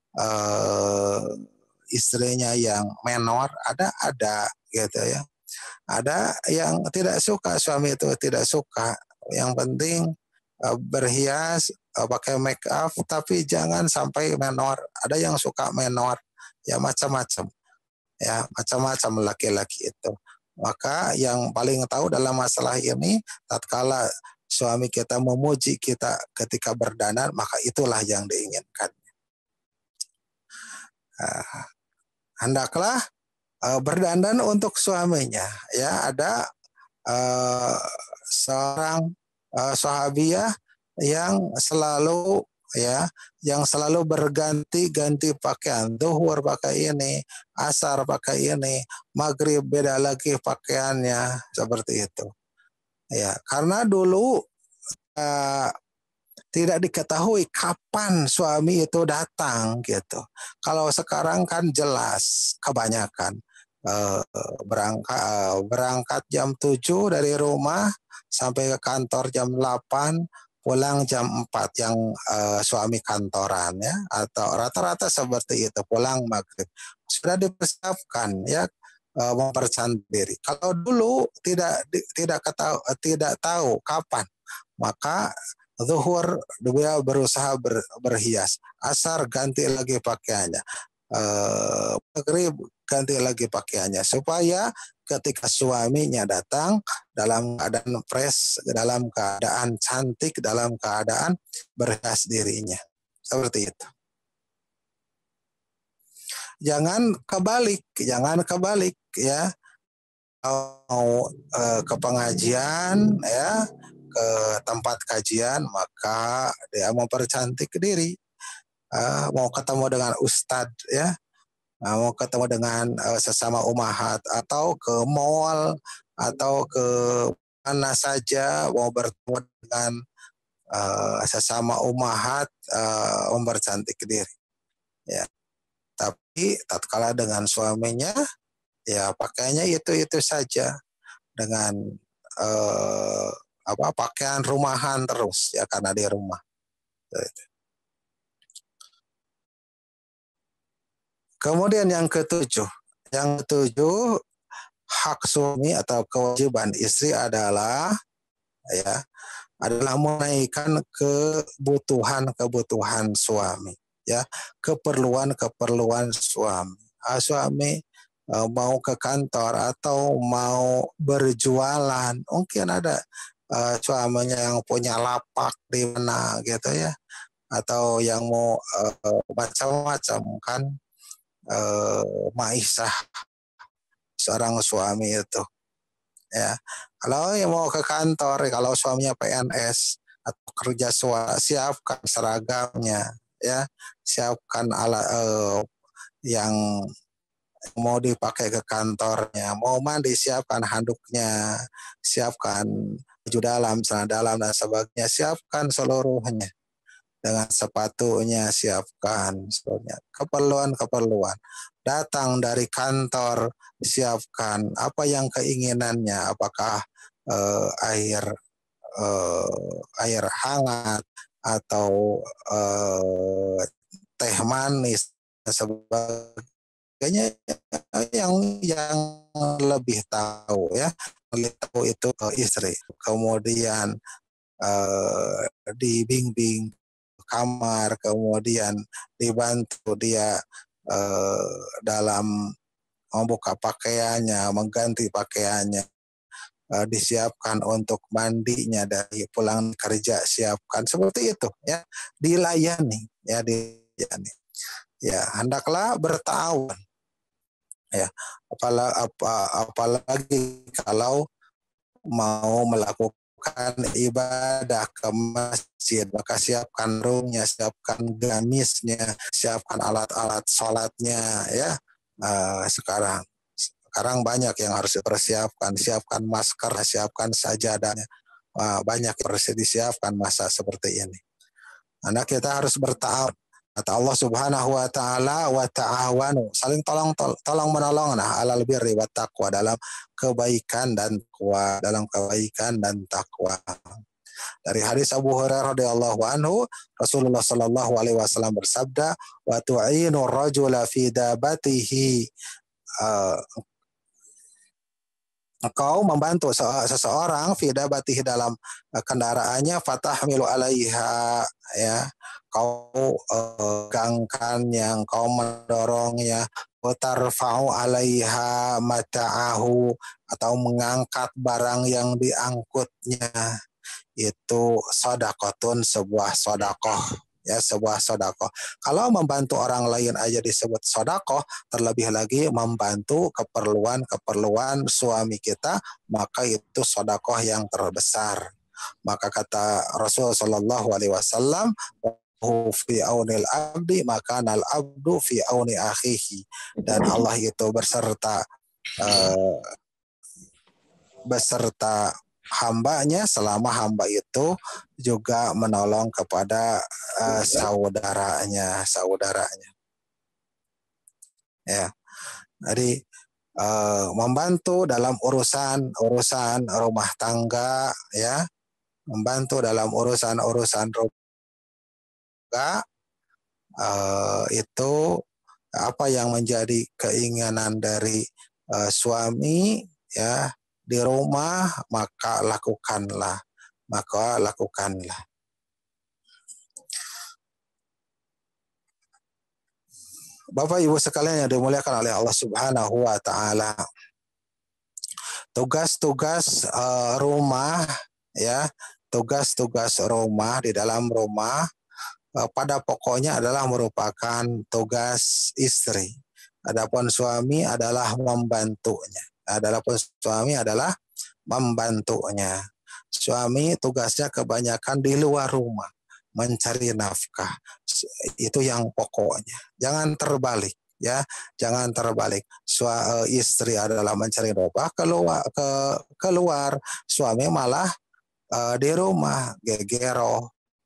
istrinya yang menor, ada gitu ya. Ada yang tidak suka, suami itu tidak suka. Yang penting berhias, pakai make up, tapi jangan sampai menor. Ada yang suka menor, ya, macam-macam. Ya, macam-macam laki-laki itu. Maka yang paling tahu dalam masalah ini, tatkala suami kita memuji kita ketika berdandan, maka itulah yang diinginkan. Hendaklah berdandan untuk suaminya. Ya, ada seorang sahabiah yang selalu berganti-ganti pakaian. Zuhur pakai ini, asar pakai ini, maghrib beda lagi pakaiannya, seperti itu. Ya, karena dulu tidak diketahui kapan suami itu datang gitu. Kalau sekarang kan jelas, kebanyakan berangkat jam 7 dari rumah sampai ke kantor jam 8, pulang jam 4 yang suami kantoran, ya, atau rata-rata seperti itu, pulang maghrib. Sudah dipersiapkan, ya, mempercantik diri. Kalau dulu tidak tahu kapan, maka zuhur dia berusaha berhias, asar ganti lagi pakaiannya, maghrib ganti lagi pakaiannya supaya ketika suaminya datang dalam keadaan fresh, dalam keadaan cantik, dalam keadaan berhias dirinya. Seperti itu. Jangan kebalik ya. Mau ke pengajian ya, ke tempat kajian, maka dia mempercantik diri. Mau ketemu dengan ustadz ya, mau ketemu dengan sesama umahat, atau ke mall, atau ke mana saja, mau bertemu dengan sesama umahat, mempercantik diri ya. Tapi tatkala dengan suaminya ya pakainya itu saja, dengan pakaian rumahan terus ya, karena di rumah. Kemudian yang ketujuh, hak suami atau kewajiban istri adalah menaikkan kebutuhan suami ya, keperluan suami. Suami mau ke kantor atau mau berjualan, mungkin ada suaminya yang punya lapak di mana gitu ya, atau yang mau macam-macam kan, maisah seorang suami itu ya. Kalau yang mau ke kantor, kalau suaminya PNS atau kerja swasta, siapkan seragamnya ya, siapkan alat yang mau dipakai ke kantornya, mau mandi siapkan handuknya, siapkan baju dalam, celana dalam dan sebagainya, siapkan seluruhnya. Dengan sepatunya siapkan seluruhnya. Keperluan datang dari kantor, siapkan apa yang keinginannya, apakah air hangat atau teh manis dan sebagainya, yang lebih tahu ya, lebih tahu itu istri. Kemudian dibimbing kamar, kemudian dibantu dia dalam membuka pakaiannya, mengganti pakaiannya, disiapkan untuk mandinya dari pulang kerja, siapkan seperti itu ya, dilayani ya, hendaklah bertahun ya, apalagi kalau mau melakukan ibadah ke masjid, maka siapkan roomnya, siapkan gamisnya, siapkan alat-alat sholatnya ya. Sekarang banyak yang harus dipersiapkan, siapkan masker, siapkan sajadahnya, banyak yang harus disiapkan masa seperti ini. Karena kita harus bertahun. Kata Allah Subhanahu wa taala, wa ta'awanu, saling tolong menolong alal birri wat taqwa, dalam kebaikan dan takwa, Dari hadis Abu Hurairah radhiyallahu anhu, Rasulullah sallallahu alaihi wasallam bersabda, wa tu'inu rajula fi dabatihi, engkau membantu seseorang fi dabatihi, dalam kendaraannya, fatahmilu alaiha ya, kau gangkannya, kau mendorongnya, tarfa'u alaiha mata'ahu, atau mengangkat barang yang diangkutnya, itu sedekahun, sebuah sedekah ya, sebuah sedekah. Kalau membantu orang lain aja disebut sedekah, terlebih lagi membantu keperluan suami kita, maka itu sedekah yang terbesar. Maka kata Rasul sallallahu alaihi wasallam, fi aunil abdi maka al abdu fi auni akhihi, dan Allah itu beserta hambanya selama hamba itu juga menolong kepada saudaranya ya. Jadi membantu dalam urusan rumah tangga ya, membantu dalam urusan rumah tangga, itu apa yang menjadi keinginan dari suami ya di rumah, maka lakukanlah. Bapak Ibu sekalian yang dimuliakan oleh Allah Subhanahu wa taala. Tugas-tugas rumah ya, tugas-tugas rumah di dalam rumah pada pokoknya adalah merupakan tugas istri. Adapun suami adalah membantunya. Adapun suami adalah membantunya. Suami tugasnya kebanyakan di luar rumah, mencari nafkah. Itu yang pokoknya. Jangan terbalik ya, jangan terbalik. Istri adalah mencari nafkah keluar, suami malah di rumah gegero,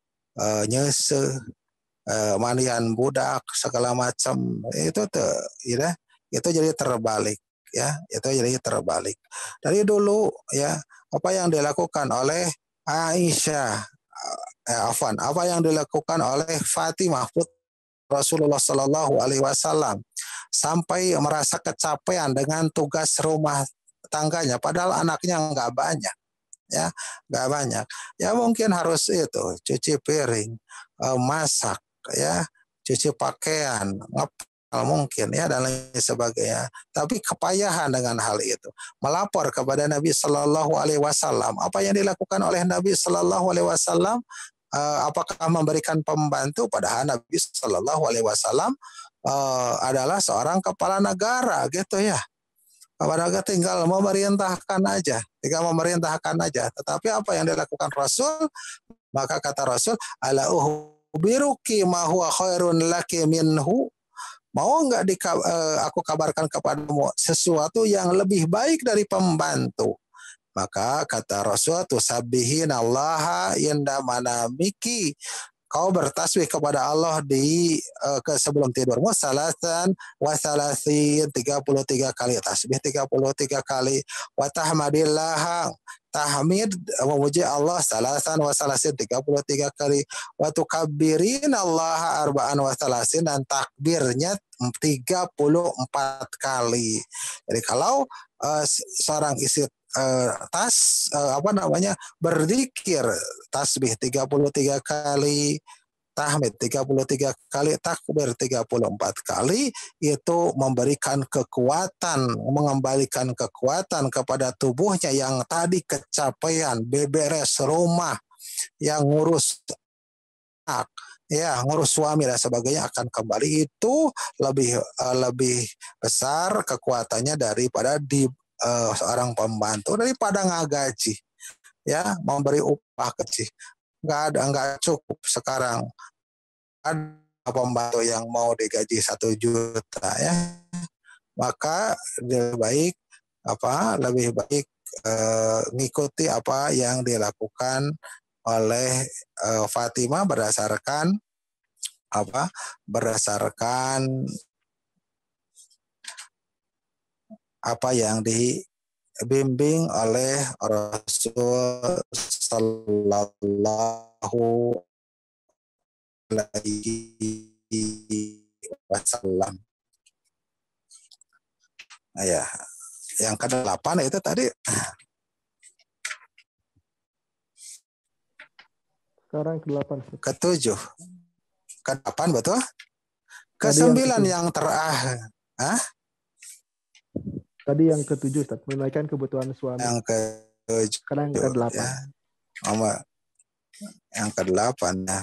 nyese, mandian budak segala macam itu tuh ya, itu jadi terbalik ya, itu jadi terbalik. Dari dulu ya, apa yang dilakukan oleh Aisyah, apa yang dilakukan oleh Fatimah putri Rasulullah Shallallahu Alaihi Wasallam sampai merasa kecapean dengan tugas rumah tangganya, padahal anaknya nggak banyak ya, nggak banyak ya, mungkin harus itu cuci piring, masak ya, cuci pakaian, ngepel mungkin ya, dan lain sebagainya. Tapi kepayahan dengan hal itu, melapor kepada Nabi Shallallahu Alaihi Wasallam. Apa yang dilakukan oleh Nabi Shallallahu Alaihi Wasallam? Apakah memberikan pembantu? Padahal Nabi Shallallahu Alaihi Wasallam adalah seorang kepala negara gitu ya. Apalagi tinggal memerintahkan aja, Tetapi apa yang dilakukan Rasul? Maka kata Rasul, ala ukhbiruki ma huwa khairun laki minhu. Mau enggak aku kabarkan kepadamu sesuatu yang lebih baik dari pembantu? Maka kata Rasul, tusabbihin Allah inda manamiki. Kau bertasbih kepada Allah di sebelum tidurmu salasan wa salasin, 33 kali tasbih, 33 kali, wa tahmadillah, tahmid memuji Allah salasan wa salasin, 33 kali, wa tukabbirin Allah arba'an wa salasin, dan takbirnya 34 kali. Jadi kalau seorang istri berzikir tasbih 33 kali, tahmid 33 kali, takbir 34 kali, itu memberikan kekuatan, mengembalikan kekuatan kepada tubuhnya yang tadi kecapean, beberes rumah, yang ngurus anak, ya ngurus suami dan sebagainya, akan kembali. Itu lebih besar kekuatannya daripada seorang pembantu, daripada ngagaji ya, memberi upah kecil. Nggak cukup sekarang ada pembantu yang mau digaji 1 juta ya. Maka lebih baik ngikuti apa yang dilakukan oleh Fatimah berdasarkan apa yang dibimbing oleh Rasul Sallallahu Alaihi Wasallam. Ya, yang ke-8 itu tadi. Sekarang ke-8. Ke-7. Ke-8 betul? Ke-9 yang terakhir. Hah? Tadi yang ke-7, Ustaz, menunaikan kebutuhan suami. Yang ke-7. Sekarang yang ke-8. Ya. Yang ke-8 ya.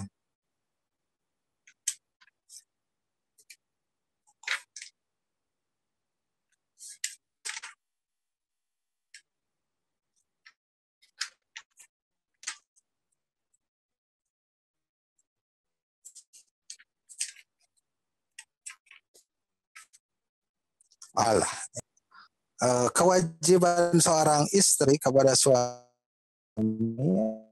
Kewajiban seorang istri kepada suami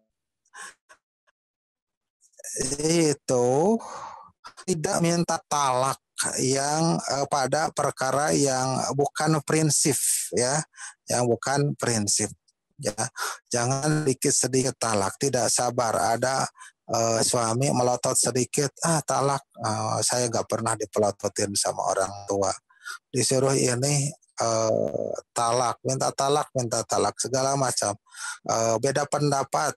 itu tidak minta talak yang pada perkara yang bukan prinsip ya, yang bukan prinsip ya. Jangan dikit sedikit talak, tidak sabar. Ada suami melotot sedikit, talak, saya nggak pernah dipelototin sama orang tua, disuruh ini talak, minta talak segala macam, beda pendapat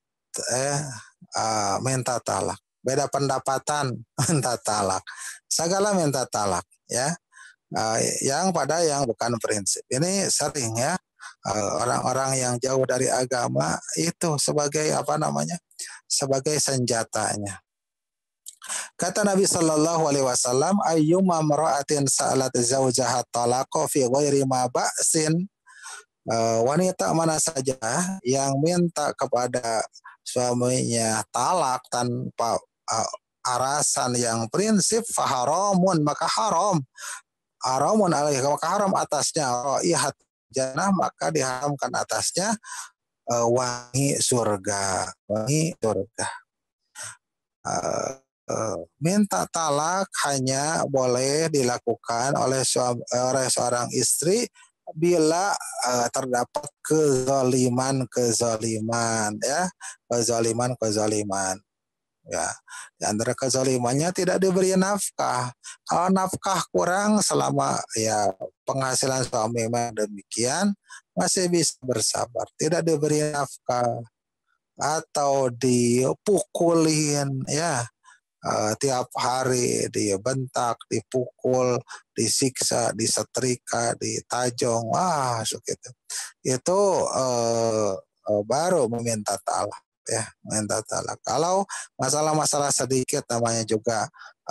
minta talak, beda pendapatan minta talak, segala minta talak ya. Yang bukan prinsip. Ini sering ya orang-orang yang jauh dari agama itu sebagai apa namanya? Sebagai senjatanya. Kata Nabi Shallallahu Alaihi Wasallam, ayyuma mar'atin sa'alat zawjaha talaqa fi ghairi ma ba'sin, wanita mana saja yang minta kepada suaminya talak tanpa alasan yang prinsip, faharamun, maka haramun alaih, maka haram atasnya, raihat jannah, maka diharamkan atasnya wangi surga. Minta talak hanya boleh dilakukan oleh seorang istri bila terdapat kezaliman ya, kezaliman. Ya, di antara kezalimannya tidak diberi nafkah. Kalau nafkah kurang selama ya penghasilan suami memang demikian, masih bisa bersabar. Tidak diberi nafkah atau dipukulin ya, tiap hari dibentak, dipukul, disiksa, disetrika, ditajong, gitu. Itu baru meminta talak. Ya, minta talak. Kalau masalah-masalah sedikit namanya juga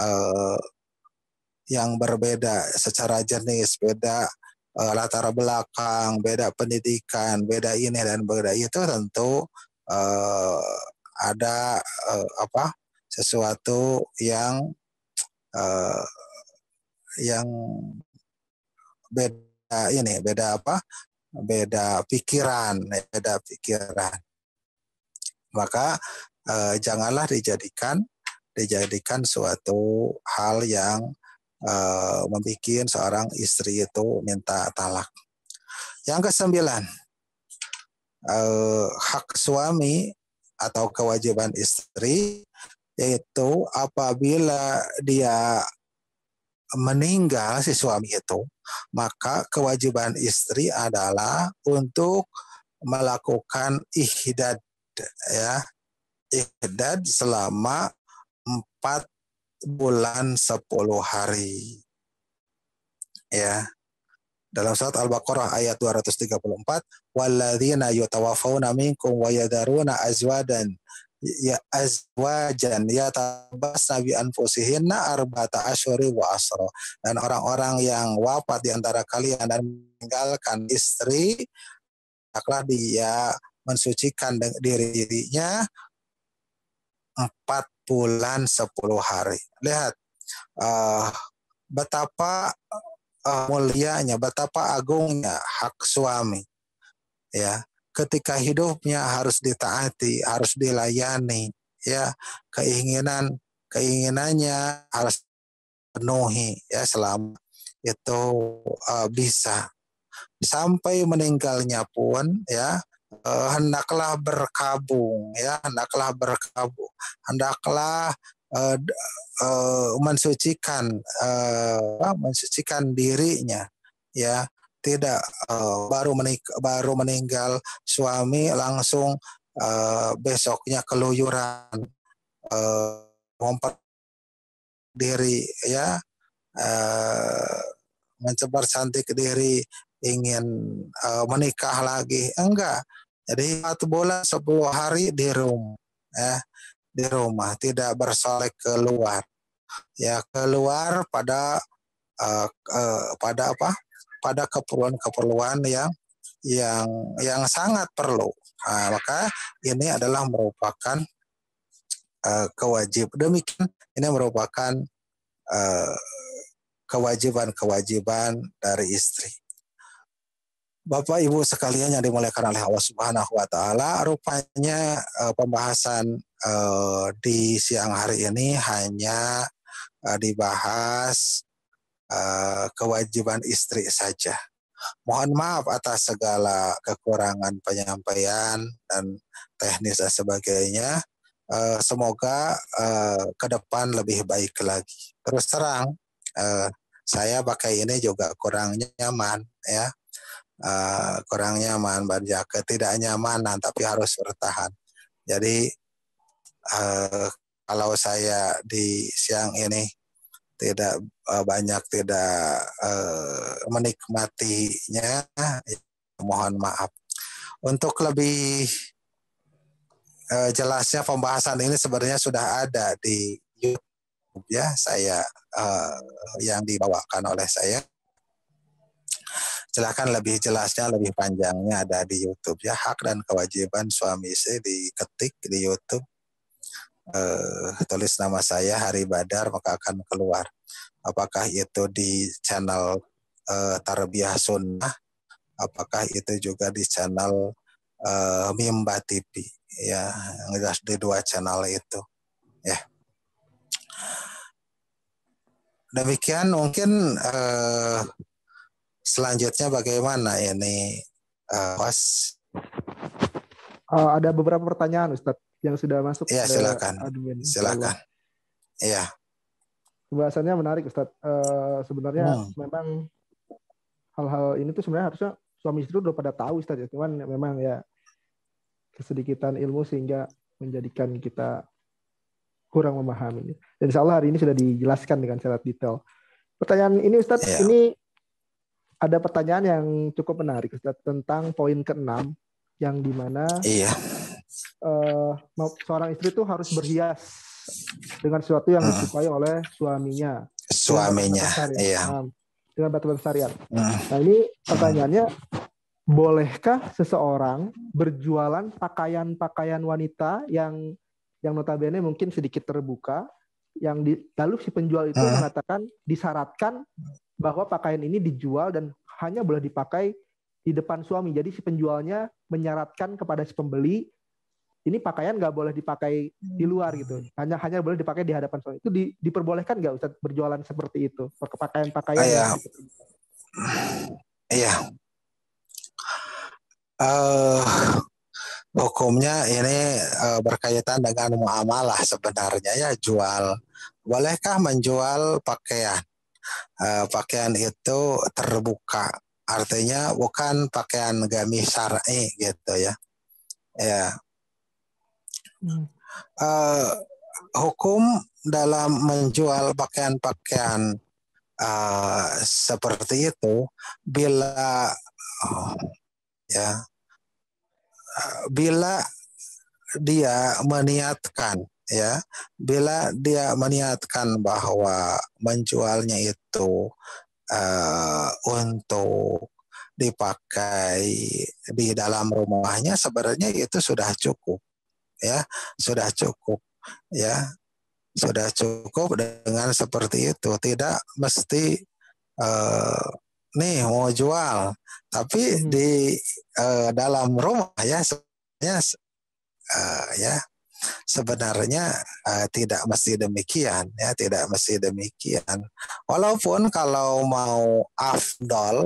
yang berbeda secara jenis, beda latar belakang, beda pendidikan, beda ini dan beda itu, tentu ada sesuatu yang beda pikiran. Maka janganlah dijadikan suatu hal yang membuat seorang istri itu minta talak. Yang ke-9, hak suami atau kewajiban istri, yaitu apabila dia meninggal si suami itu, maka kewajiban istri adalah untuk melakukan ihdad, ya, ihdad selama 4 bulan 10 hari. Ya. Dalam surat Al-Baqarah ayat 234, walladzina yutawaffawna minkum wa yadaruna azwajan yatabassna bi anfusihinna arba'ata asyhuri wa asra. Dan orang-orang yang wafat di antara kalian dan meninggalkan istri, hendaklah dia mensucikan dirinya 4 bulan 10 hari. Lihat betapa mulianya, betapa agungnya hak suami. Ya, ketika hidupnya harus ditaati, harus dilayani, ya, keinginannya harus penuhi, ya, selama itu bisa. Sampai meninggalnya pun, ya, hendaklah berkabung, ya, hendaklah mensucikan dirinya, ya, tidak baru meninggal suami langsung besoknya keluyuran diri, ya, mencebar cantik diri, ingin menikah lagi, enggak. Jadi 4 bulan 10 hari di rumah, ya, di rumah, tidak bersolek keluar, ya, keluar pada pada keperluan yang sangat perlu. Maka ini adalah merupakan kewajiban. Demikian, ini merupakan kewajiban dari istri. Bapak Ibu sekalian yang dimuliakan oleh Allah Subhanahu wa taala, rupanya pembahasan di siang hari ini hanya dibahas kewajiban istri saja. Mohon maaf atas segala kekurangan penyampaian dan teknis dan sebagainya. Semoga ke depan lebih baik lagi. Terus terang, saya pakai ini juga kurang nyaman, ya. Kurang nyaman, banyak ketidaknyamanan, tapi harus bertahan. Jadi kalau saya di siang ini tidak banyak tidak menikmatinya, mohon maaf. Untuk lebih jelasnya pembahasan ini sebenarnya sudah ada di YouTube ya, saya yang dibawakan oleh saya. Silakan lebih jelasnya, lebih panjangnya ada di YouTube ya. Hak dan kewajiban suami istri, diketik di YouTube. Tulis nama saya Hari Badar, maka akan keluar. Apakah itu di channel Tarbiyah Sunnah, apakah itu juga di channel Mimba TV ya, yang di dua channel itu ya. Demikian mungkin selanjutnya bagaimana ini Mas? Ada beberapa pertanyaan Ustadz yang sudah masuk Ya, ke silakan. admin. Silakan. Iya. Pembahasannya menarik Ustadz. Sebenarnya memang hal-hal ini tuh sebenarnya harusnya suami istri udah pada tahu Ustadz ya. Cuman memang ya kesedikitan ilmu sehingga menjadikan kita kurang memahami. Dan insya Allah hari ini sudah dijelaskan dengan sangat detail. Pertanyaan ini Ustadz, ini ada pertanyaan yang cukup menarik Ustadz tentang poin ke-6 yang dimana seorang istri itu harus berhias dengan sesuatu yang disukai oleh suaminya. Dengan batasan syariat. Nah ini pertanyaannya, bolehkah seseorang berjualan pakaian-pakaian wanita yang notabene mungkin sedikit terbuka, yang lalu si penjual itu mengatakan disyaratkan bahwa pakaian ini dijual dan hanya boleh dipakai di depan suami. Jadi si penjualnya menyaratkan kepada si pembeli, ini pakaian nggak boleh dipakai di luar gitu. Hanya boleh dipakai di hadapan suami. Itu diperbolehkan nggak Ustaz berjualan seperti itu? Pakaian-pakaian. Iya. Hukumnya ini berkaitan dengan muamalah sebenarnya ya, jual. Bolehkah menjual pakaian? Pakaian itu terbuka, artinya bukan pakaian gamis syar'i gitu ya. Ya. Hukum dalam menjual pakaian-pakaian seperti itu bila dia meniatkan bahwa menjualnya itu untuk dipakai di dalam rumahnya, sebenarnya itu sudah cukup dengan seperti itu. Tidak mesti nih mau jual tapi di dalam rumah sebenarnya tidak mesti demikian ya, tidak mesti demikian. Walaupun kalau mau afdal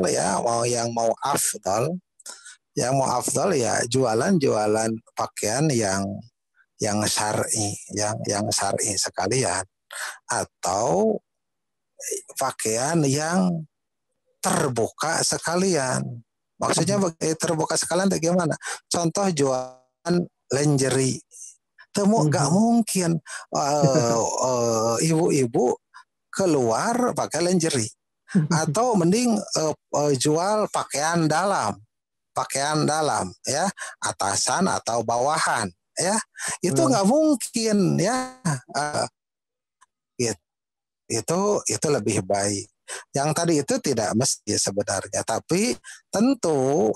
ya jualan pakaian yang syar'i, yang syar'i sekalian, atau pakaian yang terbuka sekalian. Maksudnya terbuka sekalian bagaimana? Contoh jualan lingerie. Gak mungkin ibu-ibu keluar pakai lingerie. Atau mending jual pakaian dalam ya, atasan atau bawahan ya. Itu gak mungkin ya. Itu lebih baik. Yang tadi itu tidak mesti sebenarnya, tapi tentu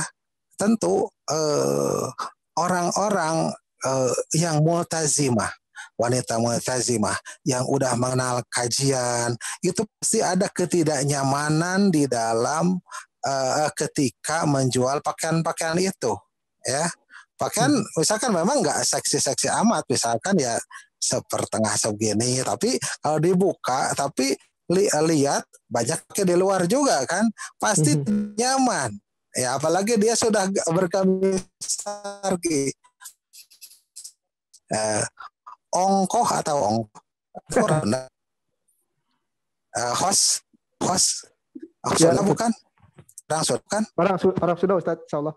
orang-orang yang multazimah, wanita multazimah yang udah mengenal kajian, itu pasti ada ketidaknyamanan di dalam ketika menjual pakaian-pakaian itu ya. Pakaian misalkan memang nggak seksi-seksi amat, misalkan ya sepertengah segini, tapi kalau dibuka tapi lihat banyak di luar juga kan, pasti nyaman ya, apalagi dia sudah bergamis sargi. Ongkoh host ya, bukan orang sudah Ustaz, insyaallah.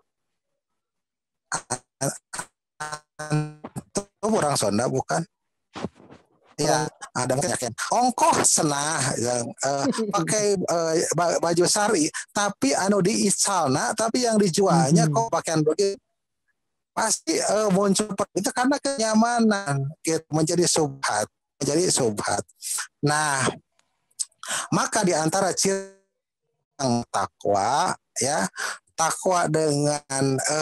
Itu orang Sunda bukan? Ya, ada yakin ongkoh senah yang pakai baju sari tapi anu diisalna tapi yang dijualnya kok pakaian begitu pasti muncul itu karena kenyamanan gitu, menjadi subhat. Nah, maka di antara ciri takwa ya, takwa dengan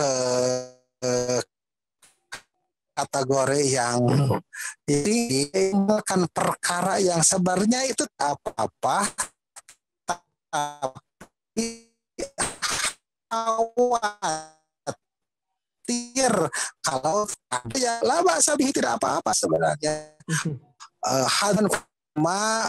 kategori yang ini melakukan perkara yang sebenarnya itu apa-apa tapi khawatir kalau ada ya laba sabi tidak apa-apa sebenarnya. Hadan ma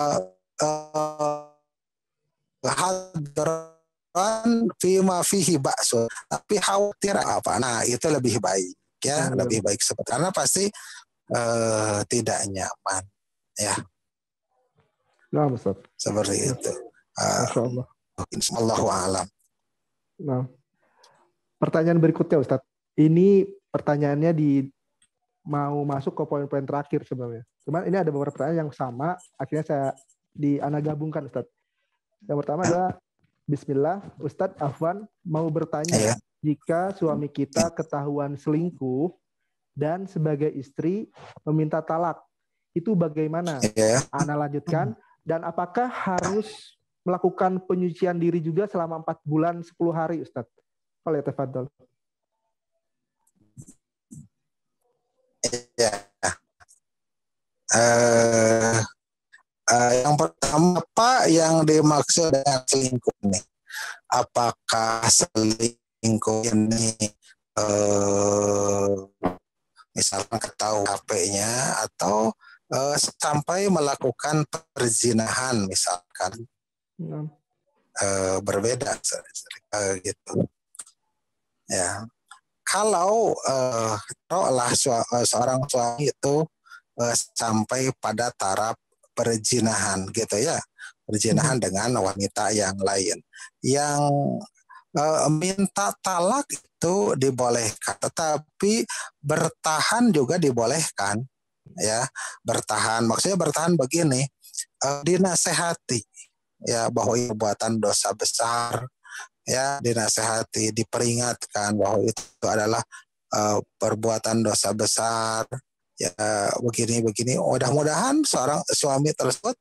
hadran fima fihi ba'sun, tapi khawatir apa, nah itu lebih baik ya, lebih baik seperti karena pasti tidak nyaman ya. Nah, Ustaz. Seperti itu. Masya Allah. Allahu a'lam. Nah, pertanyaan berikutnya Ustaz. Ini pertanyaannya mau masuk ke poin-poin terakhir sebenarnya. Cuman ini ada beberapa pertanyaan yang sama, akhirnya saya gabungkan Ustaz. Yang pertama adalah Bismillah, Ustadz Afwan mau bertanya, jika suami kita ketahuan selingkuh dan sebagai istri meminta talak, itu bagaimana? Ana lanjutkan, dan apakah harus melakukan penyucian diri juga selama 4 bulan 10 hari Ustadz? Oleh tafadhol. Ya. Yang pertama, apa yang dimaksud dengan selingkuh ini? Apakah selingkuh ini misalkan ketahui HP-nya atau sampai melakukan perzinahan misalkan? Berbeda gitu. Ya. Kalau seorang suami itu sampai pada taraf perzinahan gitu ya, perzinahan dengan wanita yang lain, yang minta talak itu dibolehkan, tetapi bertahan juga dibolehkan ya. Bertahan maksudnya bertahan begini, dinasehati ya bahwa perbuatan dosa besar ya, dinasehati, diperingatkan bahwa itu adalah perbuatan dosa besar ya, begini. Mudah-mudahan seorang suami tersebut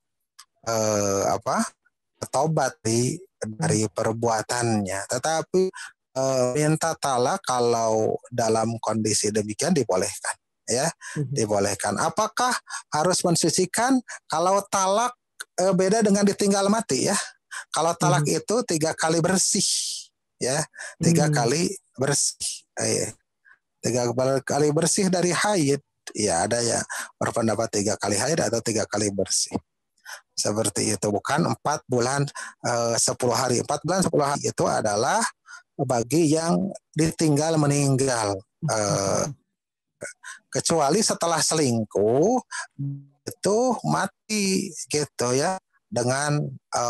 tobat dari perbuatannya. Tetapi minta talak kalau dalam kondisi demikian dibolehkan ya, dibolehkan. Apakah harus mensucikan? Kalau talak beda dengan ditinggal mati ya. Kalau talak itu 3 kali bersih ya, 3 kali bersih, 3 kali bersih dari haid ya, ada ya berpendapat 3 kali haid atau 3 kali bersih seperti itu, bukan 4 bulan 10 hari. 4 bulan 10 hari itu adalah bagi yang ditinggal meninggal, kecuali setelah selingkuh itu mati gitu ya, dengan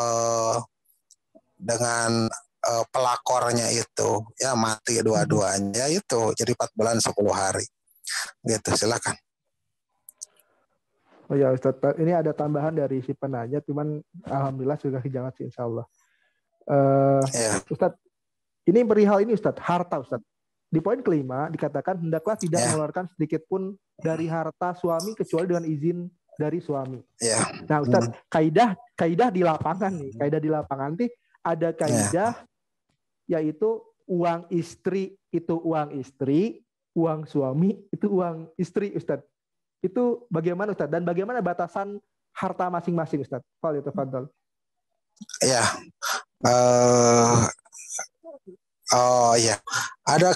pelakornya itu ya, mati dua-duanya itu, jadi 4 bulan 10 hari gitu. Silakan. Oh ya Ustaz, ini ada tambahan dari si penanya, cuman alhamdulillah sudah dijawab sih insyaallah. Ustaz, ini perihal ini Ustaz, harta Ustaz. Di poin kelima dikatakan hendaklah tidak mengeluarkan sedikit pun dari harta suami kecuali dengan izin dari suami. Nah Ustaz, kaidah di lapangan nih, kaidah di lapangan nih ada kaidah yaitu uang istri itu uang istri, uang suami itu uang istri Ustaz. Itu bagaimana Ustaz? Dan bagaimana batasan harta masing-masing Ustaz? Fadhil. Ya. Ada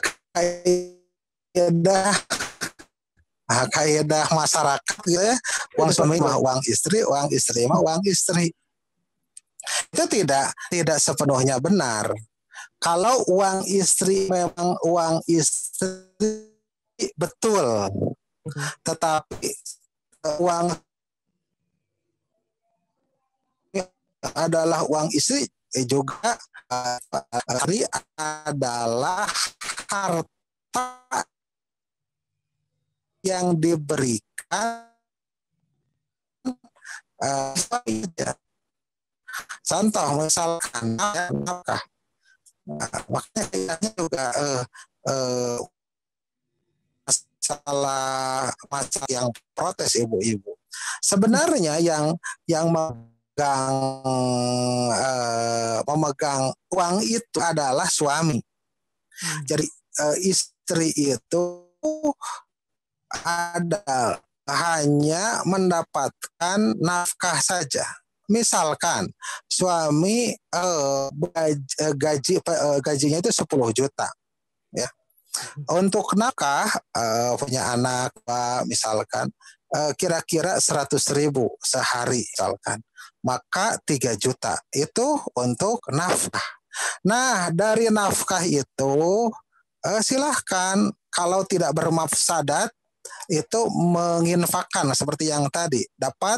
kaidah masyarakat gitu ya. Uang suami mah uang istri mah uang istri. Itu tidak sepenuhnya benar. Kalau uang istri memang uang istri betul, tetapi uang adalah uang istri juga adalah harta yang diberikan Suami. Contoh misalkan ya, nafkah. Nah, makanya kayaknya juga masalah yang protes ibu-ibu. Sebenarnya yang memegang uang itu adalah suami. Jadi istri itu hanya mendapatkan nafkah saja. Misalkan suami gajinya itu 10 juta, ya. Untuk nafkah punya anak, Pak, misalkan kira-kira 100.000 sehari, misalkan, maka 3 juta itu untuk nafkah. Nah, dari nafkah itu silahkan kalau tidak bermafsadat itu menginfakkan seperti yang tadi, dapat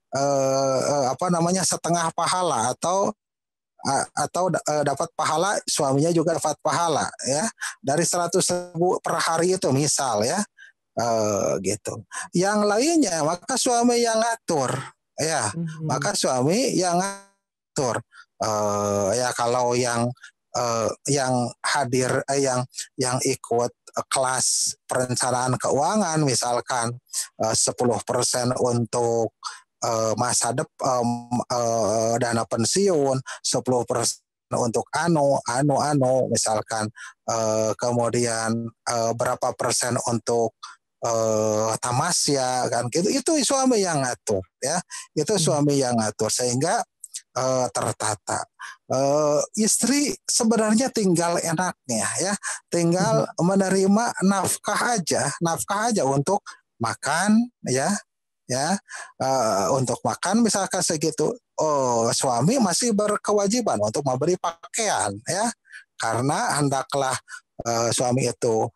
setengah pahala atau dapat pahala, suaminya juga dapat pahala, ya, dari 100.000 per hari itu misal, ya, gitu. Yang lainnya maka suami yang ngatur, ya, maka suami yang ngatur, ya, kalau yang hadir, yang ikut kelas perencanaan keuangan misalkan 10% untuk masa depan, dana pensiun, 10% untuk misalkan, kemudian berapa persen untuk tamasya, kan gitu. Itu suami yang ngatur, ya. Itu suami yang ngatur sehingga tertata. Istri sebenarnya tinggal enaknya, ya, tinggal menerima nafkah aja untuk makan, ya, untuk makan misalkan segitu. Suami masih berkewajiban untuk memberi pakaian, ya, karena hendaklah suami itu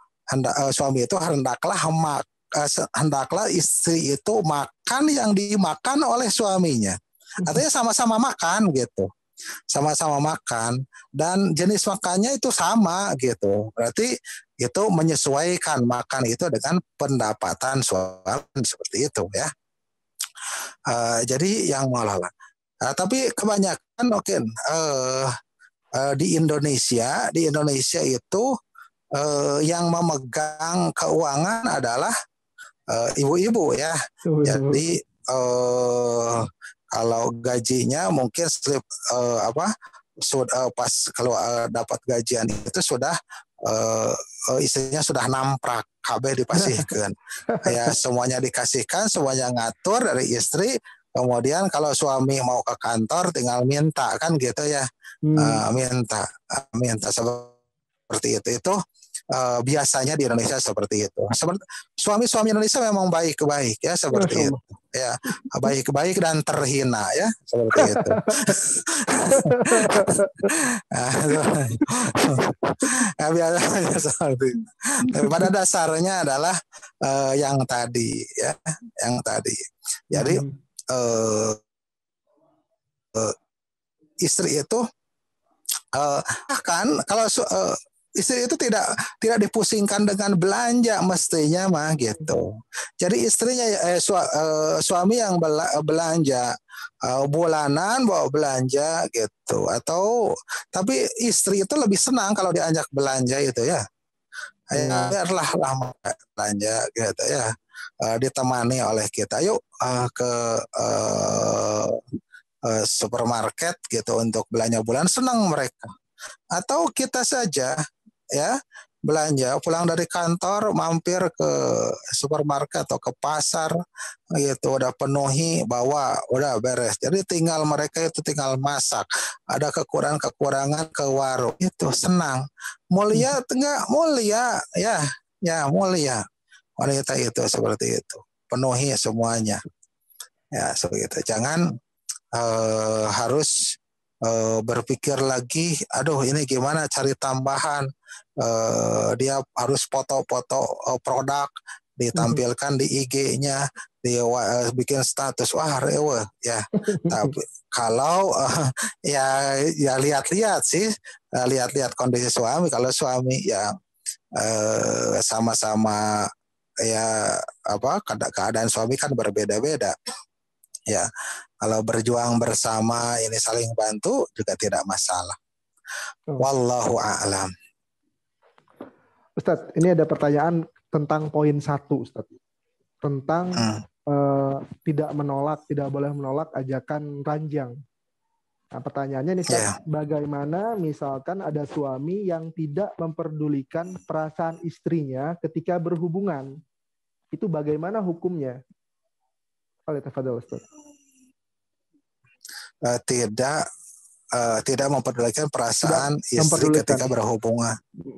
hendaklah istri itu makan yang dimakan oleh suaminya. Artinya sama-sama makan gitu. Sama-sama makan dan jenis makannya itu sama gitu. Berarti itu menyesuaikan makan itu dengan pendapatan suami, seperti itu, ya. Jadi yang mengelola. Tapi kebanyakan mungkin di Indonesia itu yang memegang keuangan adalah ibu-ibu, ya. Jadi kalau gajinya mungkin slip pas kalau dapat gajian itu sudah istrinya sudah namprak, KB dipasihkan. Ya, semuanya dikasihkan, semuanya ngatur dari istri. Kemudian kalau suami mau ke kantor tinggal minta, kan gitu, ya. Minta seperti itu. Itu biasanya di Indonesia seperti itu. Suami-suami Indonesia memang baik-baik, ya, seperti itu, ya, baik-baik dan terhina, ya, seperti itu. Biasanya seperti itu. Tapi pada dasarnya adalah yang tadi, ya, yang tadi. Jadi istri itu kan kalau istri itu tidak dipusingkan dengan belanja mestinya mah gitu. Jadi istrinya suami yang belanja bulanan, bawa belanja gitu. Tapi istri itu lebih senang kalau diajak belanja itu, ya. Biarlah lama belanja gitu, ya. Ditemani oleh kita. Yuk ke supermarket gitu untuk belanja bulan, senang mereka. Atau kita saja, ya, belanja pulang dari kantor mampir ke supermarket atau ke pasar gitu, udah penuhi, bawa, udah beres. Jadi tinggal mereka itu tinggal masak. Ada kekurangan ke warung, itu senang. Mulia enggak mulia, ya, mulia. Wanita itu seperti itu, penuhi semuanya, ya, seperti itu. Jangan harus berpikir lagi, aduh ini gimana cari tambahan, dia harus foto-foto produk ditampilkan di IG-nya, bikin status, wah rewe, ya. Tapi kalau ya lihat-lihat sih, lihat-lihat kondisi suami. Kalau suami yang sama-sama, ya, keadaan suami kan berbeda-beda, Ya, kalau berjuang bersama ini saling bantu juga tidak masalah. Wallahu a'lam. Ustadz, ini ada pertanyaan tentang poin 1, Ustadz. Tentang tidak boleh menolak ajakan ranjang. Nah, pertanyaannya nih, Ustadz, bagaimana misalkan ada suami yang tidak memperdulikan perasaan istrinya ketika berhubungan? Itu bagaimana hukumnya? Tafadhol, Ustadz. Tidak memperdulikan perasaan istri ketika berhubungan.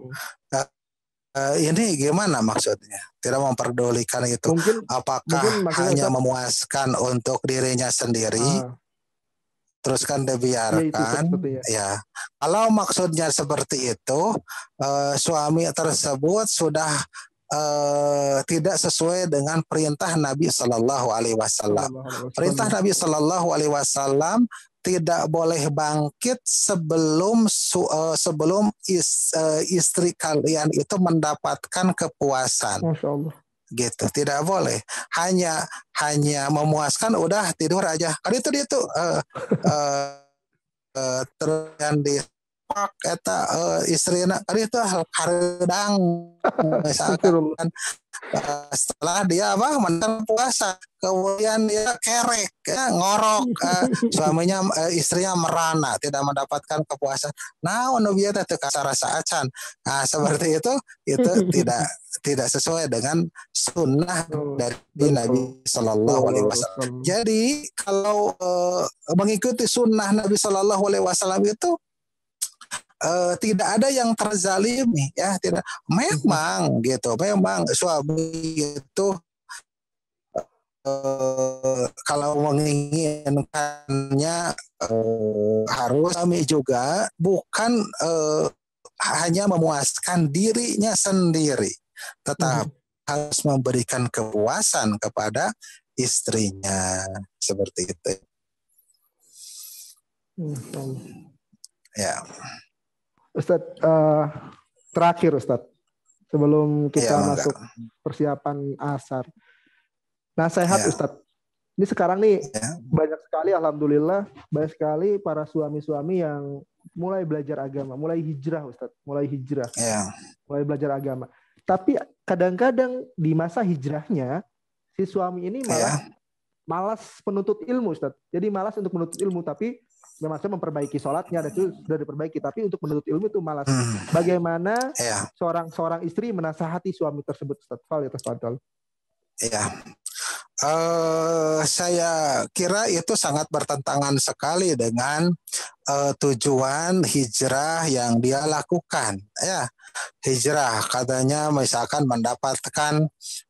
Ini gimana maksudnya? Tidak memperdulikan itu. Apakah hanya memuaskan untuk dirinya sendiri? Terus kan dibiarkan? Ya. Kalau maksudnya seperti itu, suami tersebut sudah tidak sesuai dengan perintah Nabi Shallallahu Alaihi Wasallam. Perintah Nabi Shallallahu Alaihi Wasallam tidak boleh bangkit sebelum istri kalian itu mendapatkan kepuasan. Masya Allah. Gitu, tidak boleh. Hanya memuaskan, udah tidur aja. Kan itu terus yang di eta istrina tadi itu haredang misalkan setelah dia menang puasa kemudian dia kerek ngorok suaminya istrinya merana tidak mendapatkan kepuasan. Nah dia teh rasa acan. Nah seperti itu tidak sesuai dengan sunnah dari Nabi Shallallahu Alaihi Wasallam. Jadi kalau mengikuti sunnah Nabi Shallallahu Alaihi Wasallam itu tidak ada yang terzalimi, ya tidak. Memang suami itu kalau menginginkannya harus suami juga bukan hanya memuaskan dirinya sendiri, tetapi harus memberikan kepuasan kepada istrinya, seperti itu. Ya. Ustadz, terakhir Ustadz, sebelum kita masuk persiapan asar. Nasihat Ustadz, ini sekarang nih banyak sekali, alhamdulillah, banyak sekali para suami-suami yang mulai belajar agama, mulai hijrah Ustadz, mulai belajar agama. Tapi kadang-kadang di masa hijrahnya, si suami ini malas penuntut ilmu Ustadz. Jadi malas untuk menuntut ilmu, tapi maksudnya memperbaiki sholatnya dan itu sudah diperbaiki, tapi untuk menuntut ilmu itu malas. Bagaimana seorang istri menasihati suami tersebut, Ustaz? Tafadhol. Iya. Saya kira itu sangat bertentangan sekali dengan tujuan hijrah yang dia lakukan. Ya, hijrah katanya misalkan mendapatkan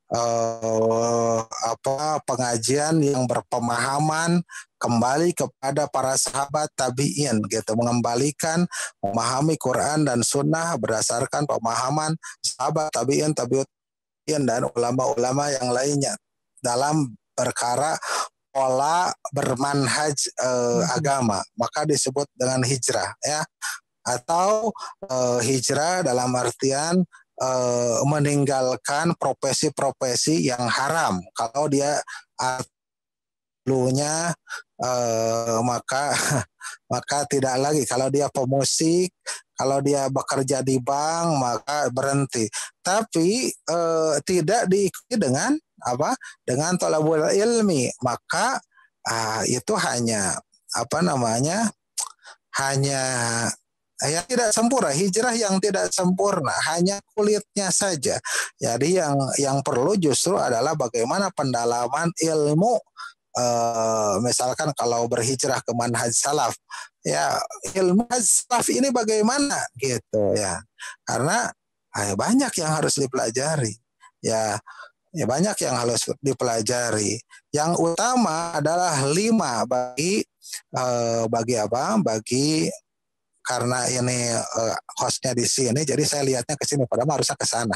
pengajian yang berpemahaman kembali kepada para sahabat tabi'in gitu, mengembalikan memahami Quran dan Sunnah berdasarkan pemahaman sahabat tabi'in dan ulama-ulama yang lainnya dalam perkara pola bermanhaj agama, maka disebut dengan hijrah, ya. Atau hijrah dalam artian meninggalkan profesi-profesi yang haram. Kalau dia dulunya maka tidak lagi. Kalau dia pemusik, kalau dia bekerja di bank, maka berhenti. Tapi tidak diikuti dengan dengan thalabul ilmi, maka itu hanya hanya tidak sempurna, hijrah yang tidak sempurna, hanya kulitnya saja. Jadi yang perlu justru adalah bagaimana pendalaman ilmu. Misalkan kalau berhijrah ke manhaj salaf, ya ilmu salaf ini bagaimana gitu ya, karena banyak yang harus dipelajari, ya banyak yang harus dipelajari. Yang utama adalah 5 bagi karena ini hostnya di sini, jadi saya lihatnya ke sini, padahal harusnya ke sana.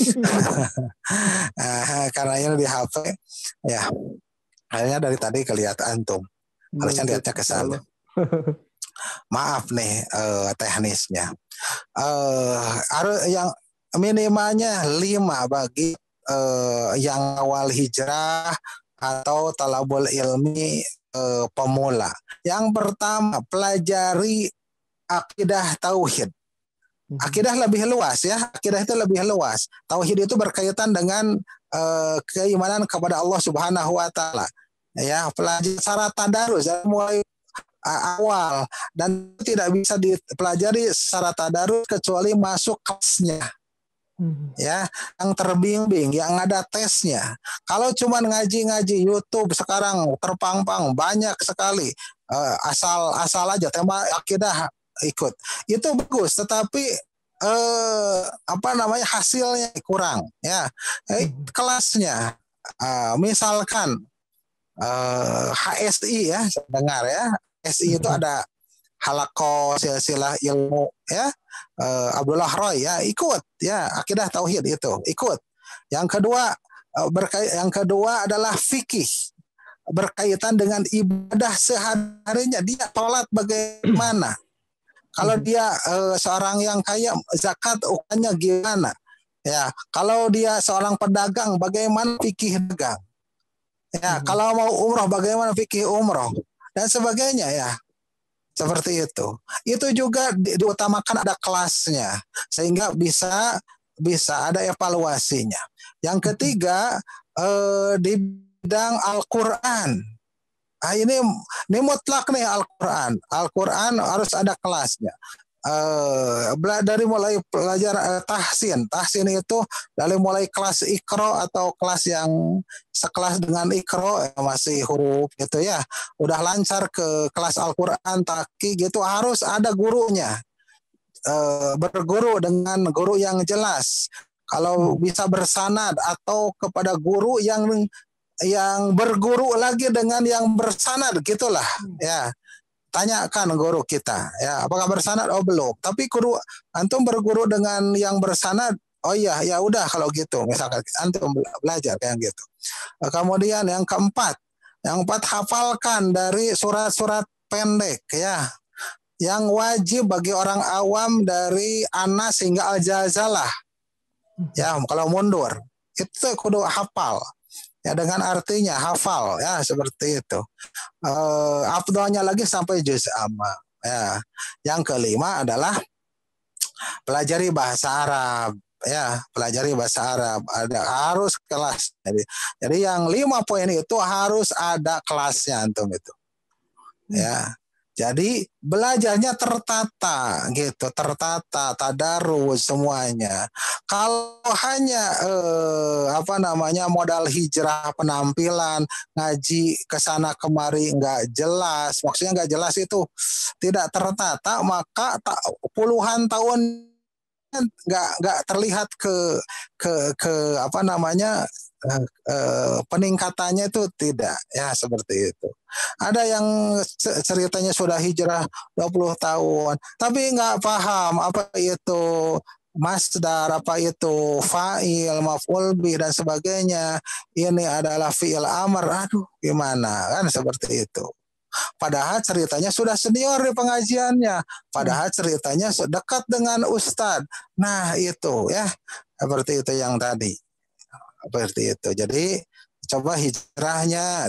Karena ini di HP, ya akhirnya dari tadi kelihatan antum, harusnya lihatnya ke sana. Maaf nih teknisnya. Yang minimalnya 5 bagi yang awal hijrah atau talabul ilmi pemula. Yang pertama, pelajari akidah tauhid. Akidah lebih luas ya, akidah itu lebih luas. Tauhid itu berkaitan dengan keimanan kepada Allah Subhanahu wa taala. Ya, pelajari secara tadarus dari mulai awal, dan tidak bisa dipelajari secara tadarus kecuali masuk kelasnya. Ya, yang terbimbing, yang ada tesnya. Kalau cuma ngaji-ngaji YouTube sekarang terpampang banyak sekali, asal aja tema akidah ikut, itu bagus, tetapi hasilnya kurang ya. Kelasnya misalkan HSI ya, saya dengar ya, HSI itu ada halaqah silsilah ilmu ya, Abdullah Roy ya, ikut ya, akidah tauhid itu ikut. Yang kedua adalah fikih, berkaitan dengan ibadah sehari-harinya, dia sholat bagaimana, kalau dia seorang yang kaya, zakat ukahnya gimana ya, kalau dia seorang pedagang bagaimana fikih dagang ya, kalau mau umroh bagaimana fikih umroh dan sebagainya ya. Seperti itu. Itu juga diutamakan ada kelasnya sehingga bisa ada evaluasinya. Yang ketiga di bidang Al-Qur'an. Ini mutlak nih Al-Qur'an. Al-Qur'an harus ada kelasnya. Dari mulai pelajar tahsin itu dari mulai kelas Iqra atau kelas yang sekelas dengan Iqra masih huruf gitu ya, udah lancar ke kelas Al-Qur'an Taki gitu, harus ada gurunya, berguru dengan guru yang jelas, kalau bisa bersanad atau kepada guru yang berguru lagi dengan yang bersanad gitulah ya. Tanyakan guru kita ya, apakah bersanad? Oh belum. Tapi guru antum berguru dengan yang bersanad, oh iya ya udah kalau gitu, misalkan antum belajar kayak gitu. Kemudian yang keempat hafalkan dari surat-surat pendek ya, yang wajib bagi orang awam dari Anas hingga Al-Jazalah ya, kalau mundur itu kudu hafal ya, dengan artinya hafal ya, seperti itu. Afdalnya lagi sampai juz amma ya. Yang kelima adalah pelajari bahasa Arab ya, pelajari bahasa Arab, harus kelas. Jadi yang 5 poin itu harus ada kelasnya antum itu ya. Jadi belajarnya tertata gitu, tadarus semuanya. Kalau hanya modal hijrah penampilan, ngaji kesana kemari nggak jelas, maksudnya nggak jelas itu tidak tertata, maka puluhan tahun nggak terlihat peningkatannya itu tidak ya, seperti itu. Ada yang ceritanya sudah hijrah 20 tahun tapi nggak paham apa itu masdar, apa itu fa'il, maf'ul bih dan sebagainya. Ini adalah fi'il amr. Aduh, gimana kan, seperti itu. Padahal ceritanya sudah senior di pengajiannya, padahal ceritanya dekat dengan ustadz. Nah itu ya, seperti itu yang tadi, seperti itu. Jadi coba hijrahnya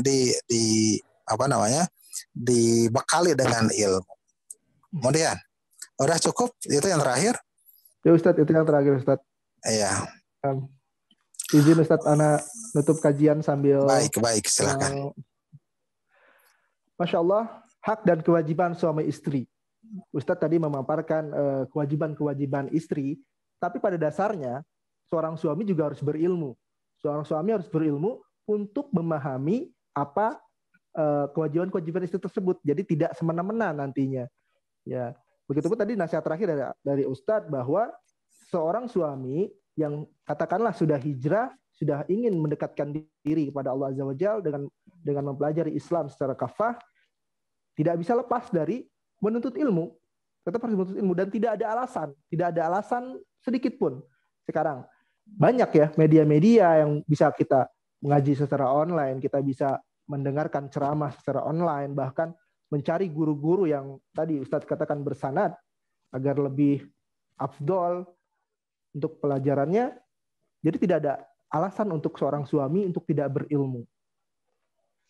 dibekali dengan ilmu. Kemudian udah cukup, itu yang terakhir ya Ustadz, itu yang terakhir Ustadz. Iya. Izin Ustadz, ana nutup kajian sambil baik silakan. Masya Allah, hak dan kewajiban suami istri. Ustadz tadi memaparkan kewajiban-kewajiban istri, tapi pada dasarnya seorang suami juga harus berilmu. Seorang suami harus berilmu untuk memahami apa kewajiban-kewajiban istri tersebut. Jadi tidak semena-mena nantinya. Ya, begitupun tadi nasihat terakhir dari Ustadz bahwa seorang suami yang katakanlah sudah hijrah, sudah ingin mendekatkan diri kepada Allah Azza wa Jalla dengan mempelajari Islam secara kafah, tidak bisa lepas dari menuntut ilmu. Tetap harus menuntut ilmu dan tidak ada alasan sedikit pun. Sekarang banyak ya media-media yang bisa kita mengaji secara online, kita bisa mendengarkan ceramah secara online, bahkan mencari guru-guru yang tadi Ustadz katakan bersanad agar lebih afdol untuk pelajarannya. Jadi tidak ada alasan untuk seorang suami untuk tidak berilmu.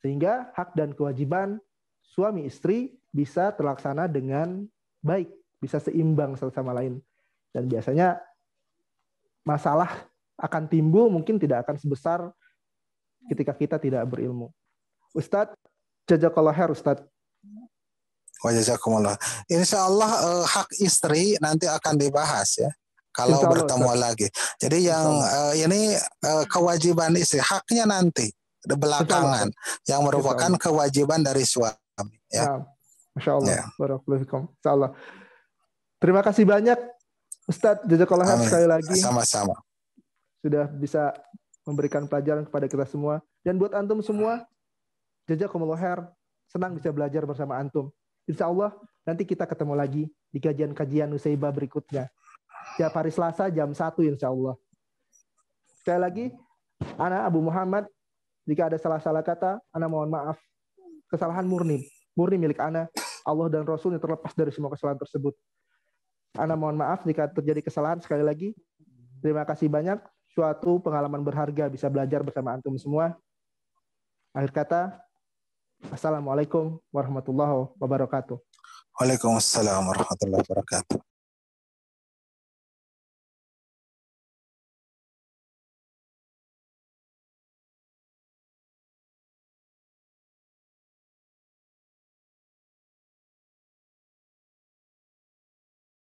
Sehingga hak dan kewajiban suami istri bisa terlaksana dengan baik, bisa seimbang satu sama lain. Dan biasanya masalah akan timbul mungkin tidak akan sebesar ketika kita tidak berilmu. Ustadz, jazakallah khair Ustadz. Wa jazakumullah. Insya Allah hak istri nanti akan dibahas ya. Kalau Insya Allah, bertemu Ustadz. lagi. Jadi yang ini kewajiban istri, haknya nanti belakangan, yang merupakan kewajiban dari suami. Ya. Nah, Masya Allah. Ya. Barakallahu fikum. Insya Allah. Terima kasih banyak Ustadz, jazakallah khair sekali lagi. Sama-sama. Sudah bisa memberikan pelajaran kepada kita semua. Dan buat antum semua, jazakumullah khair. Senang bisa belajar bersama antum. Insya Allah nanti kita ketemu lagi di kajian-kajian Nusaibah berikutnya. Tiap hari Selasa jam 1 insya Allah. Sekali lagi, Ana Abu Muhammad, jika ada salah-salah kata, Ana mohon maaf. Kesalahan murni milik Ana. Allah dan Rasul yang terlepas dari semua kesalahan tersebut. Ana mohon maaf jika terjadi kesalahan. Sekali lagi, terima kasih banyak. Suatu pengalaman berharga bisa belajar bersama antum semua. Akhir kata, Assalamualaikum warahmatullahi wabarakatuh. Waalaikumsalam warahmatullahi wabarakatuh.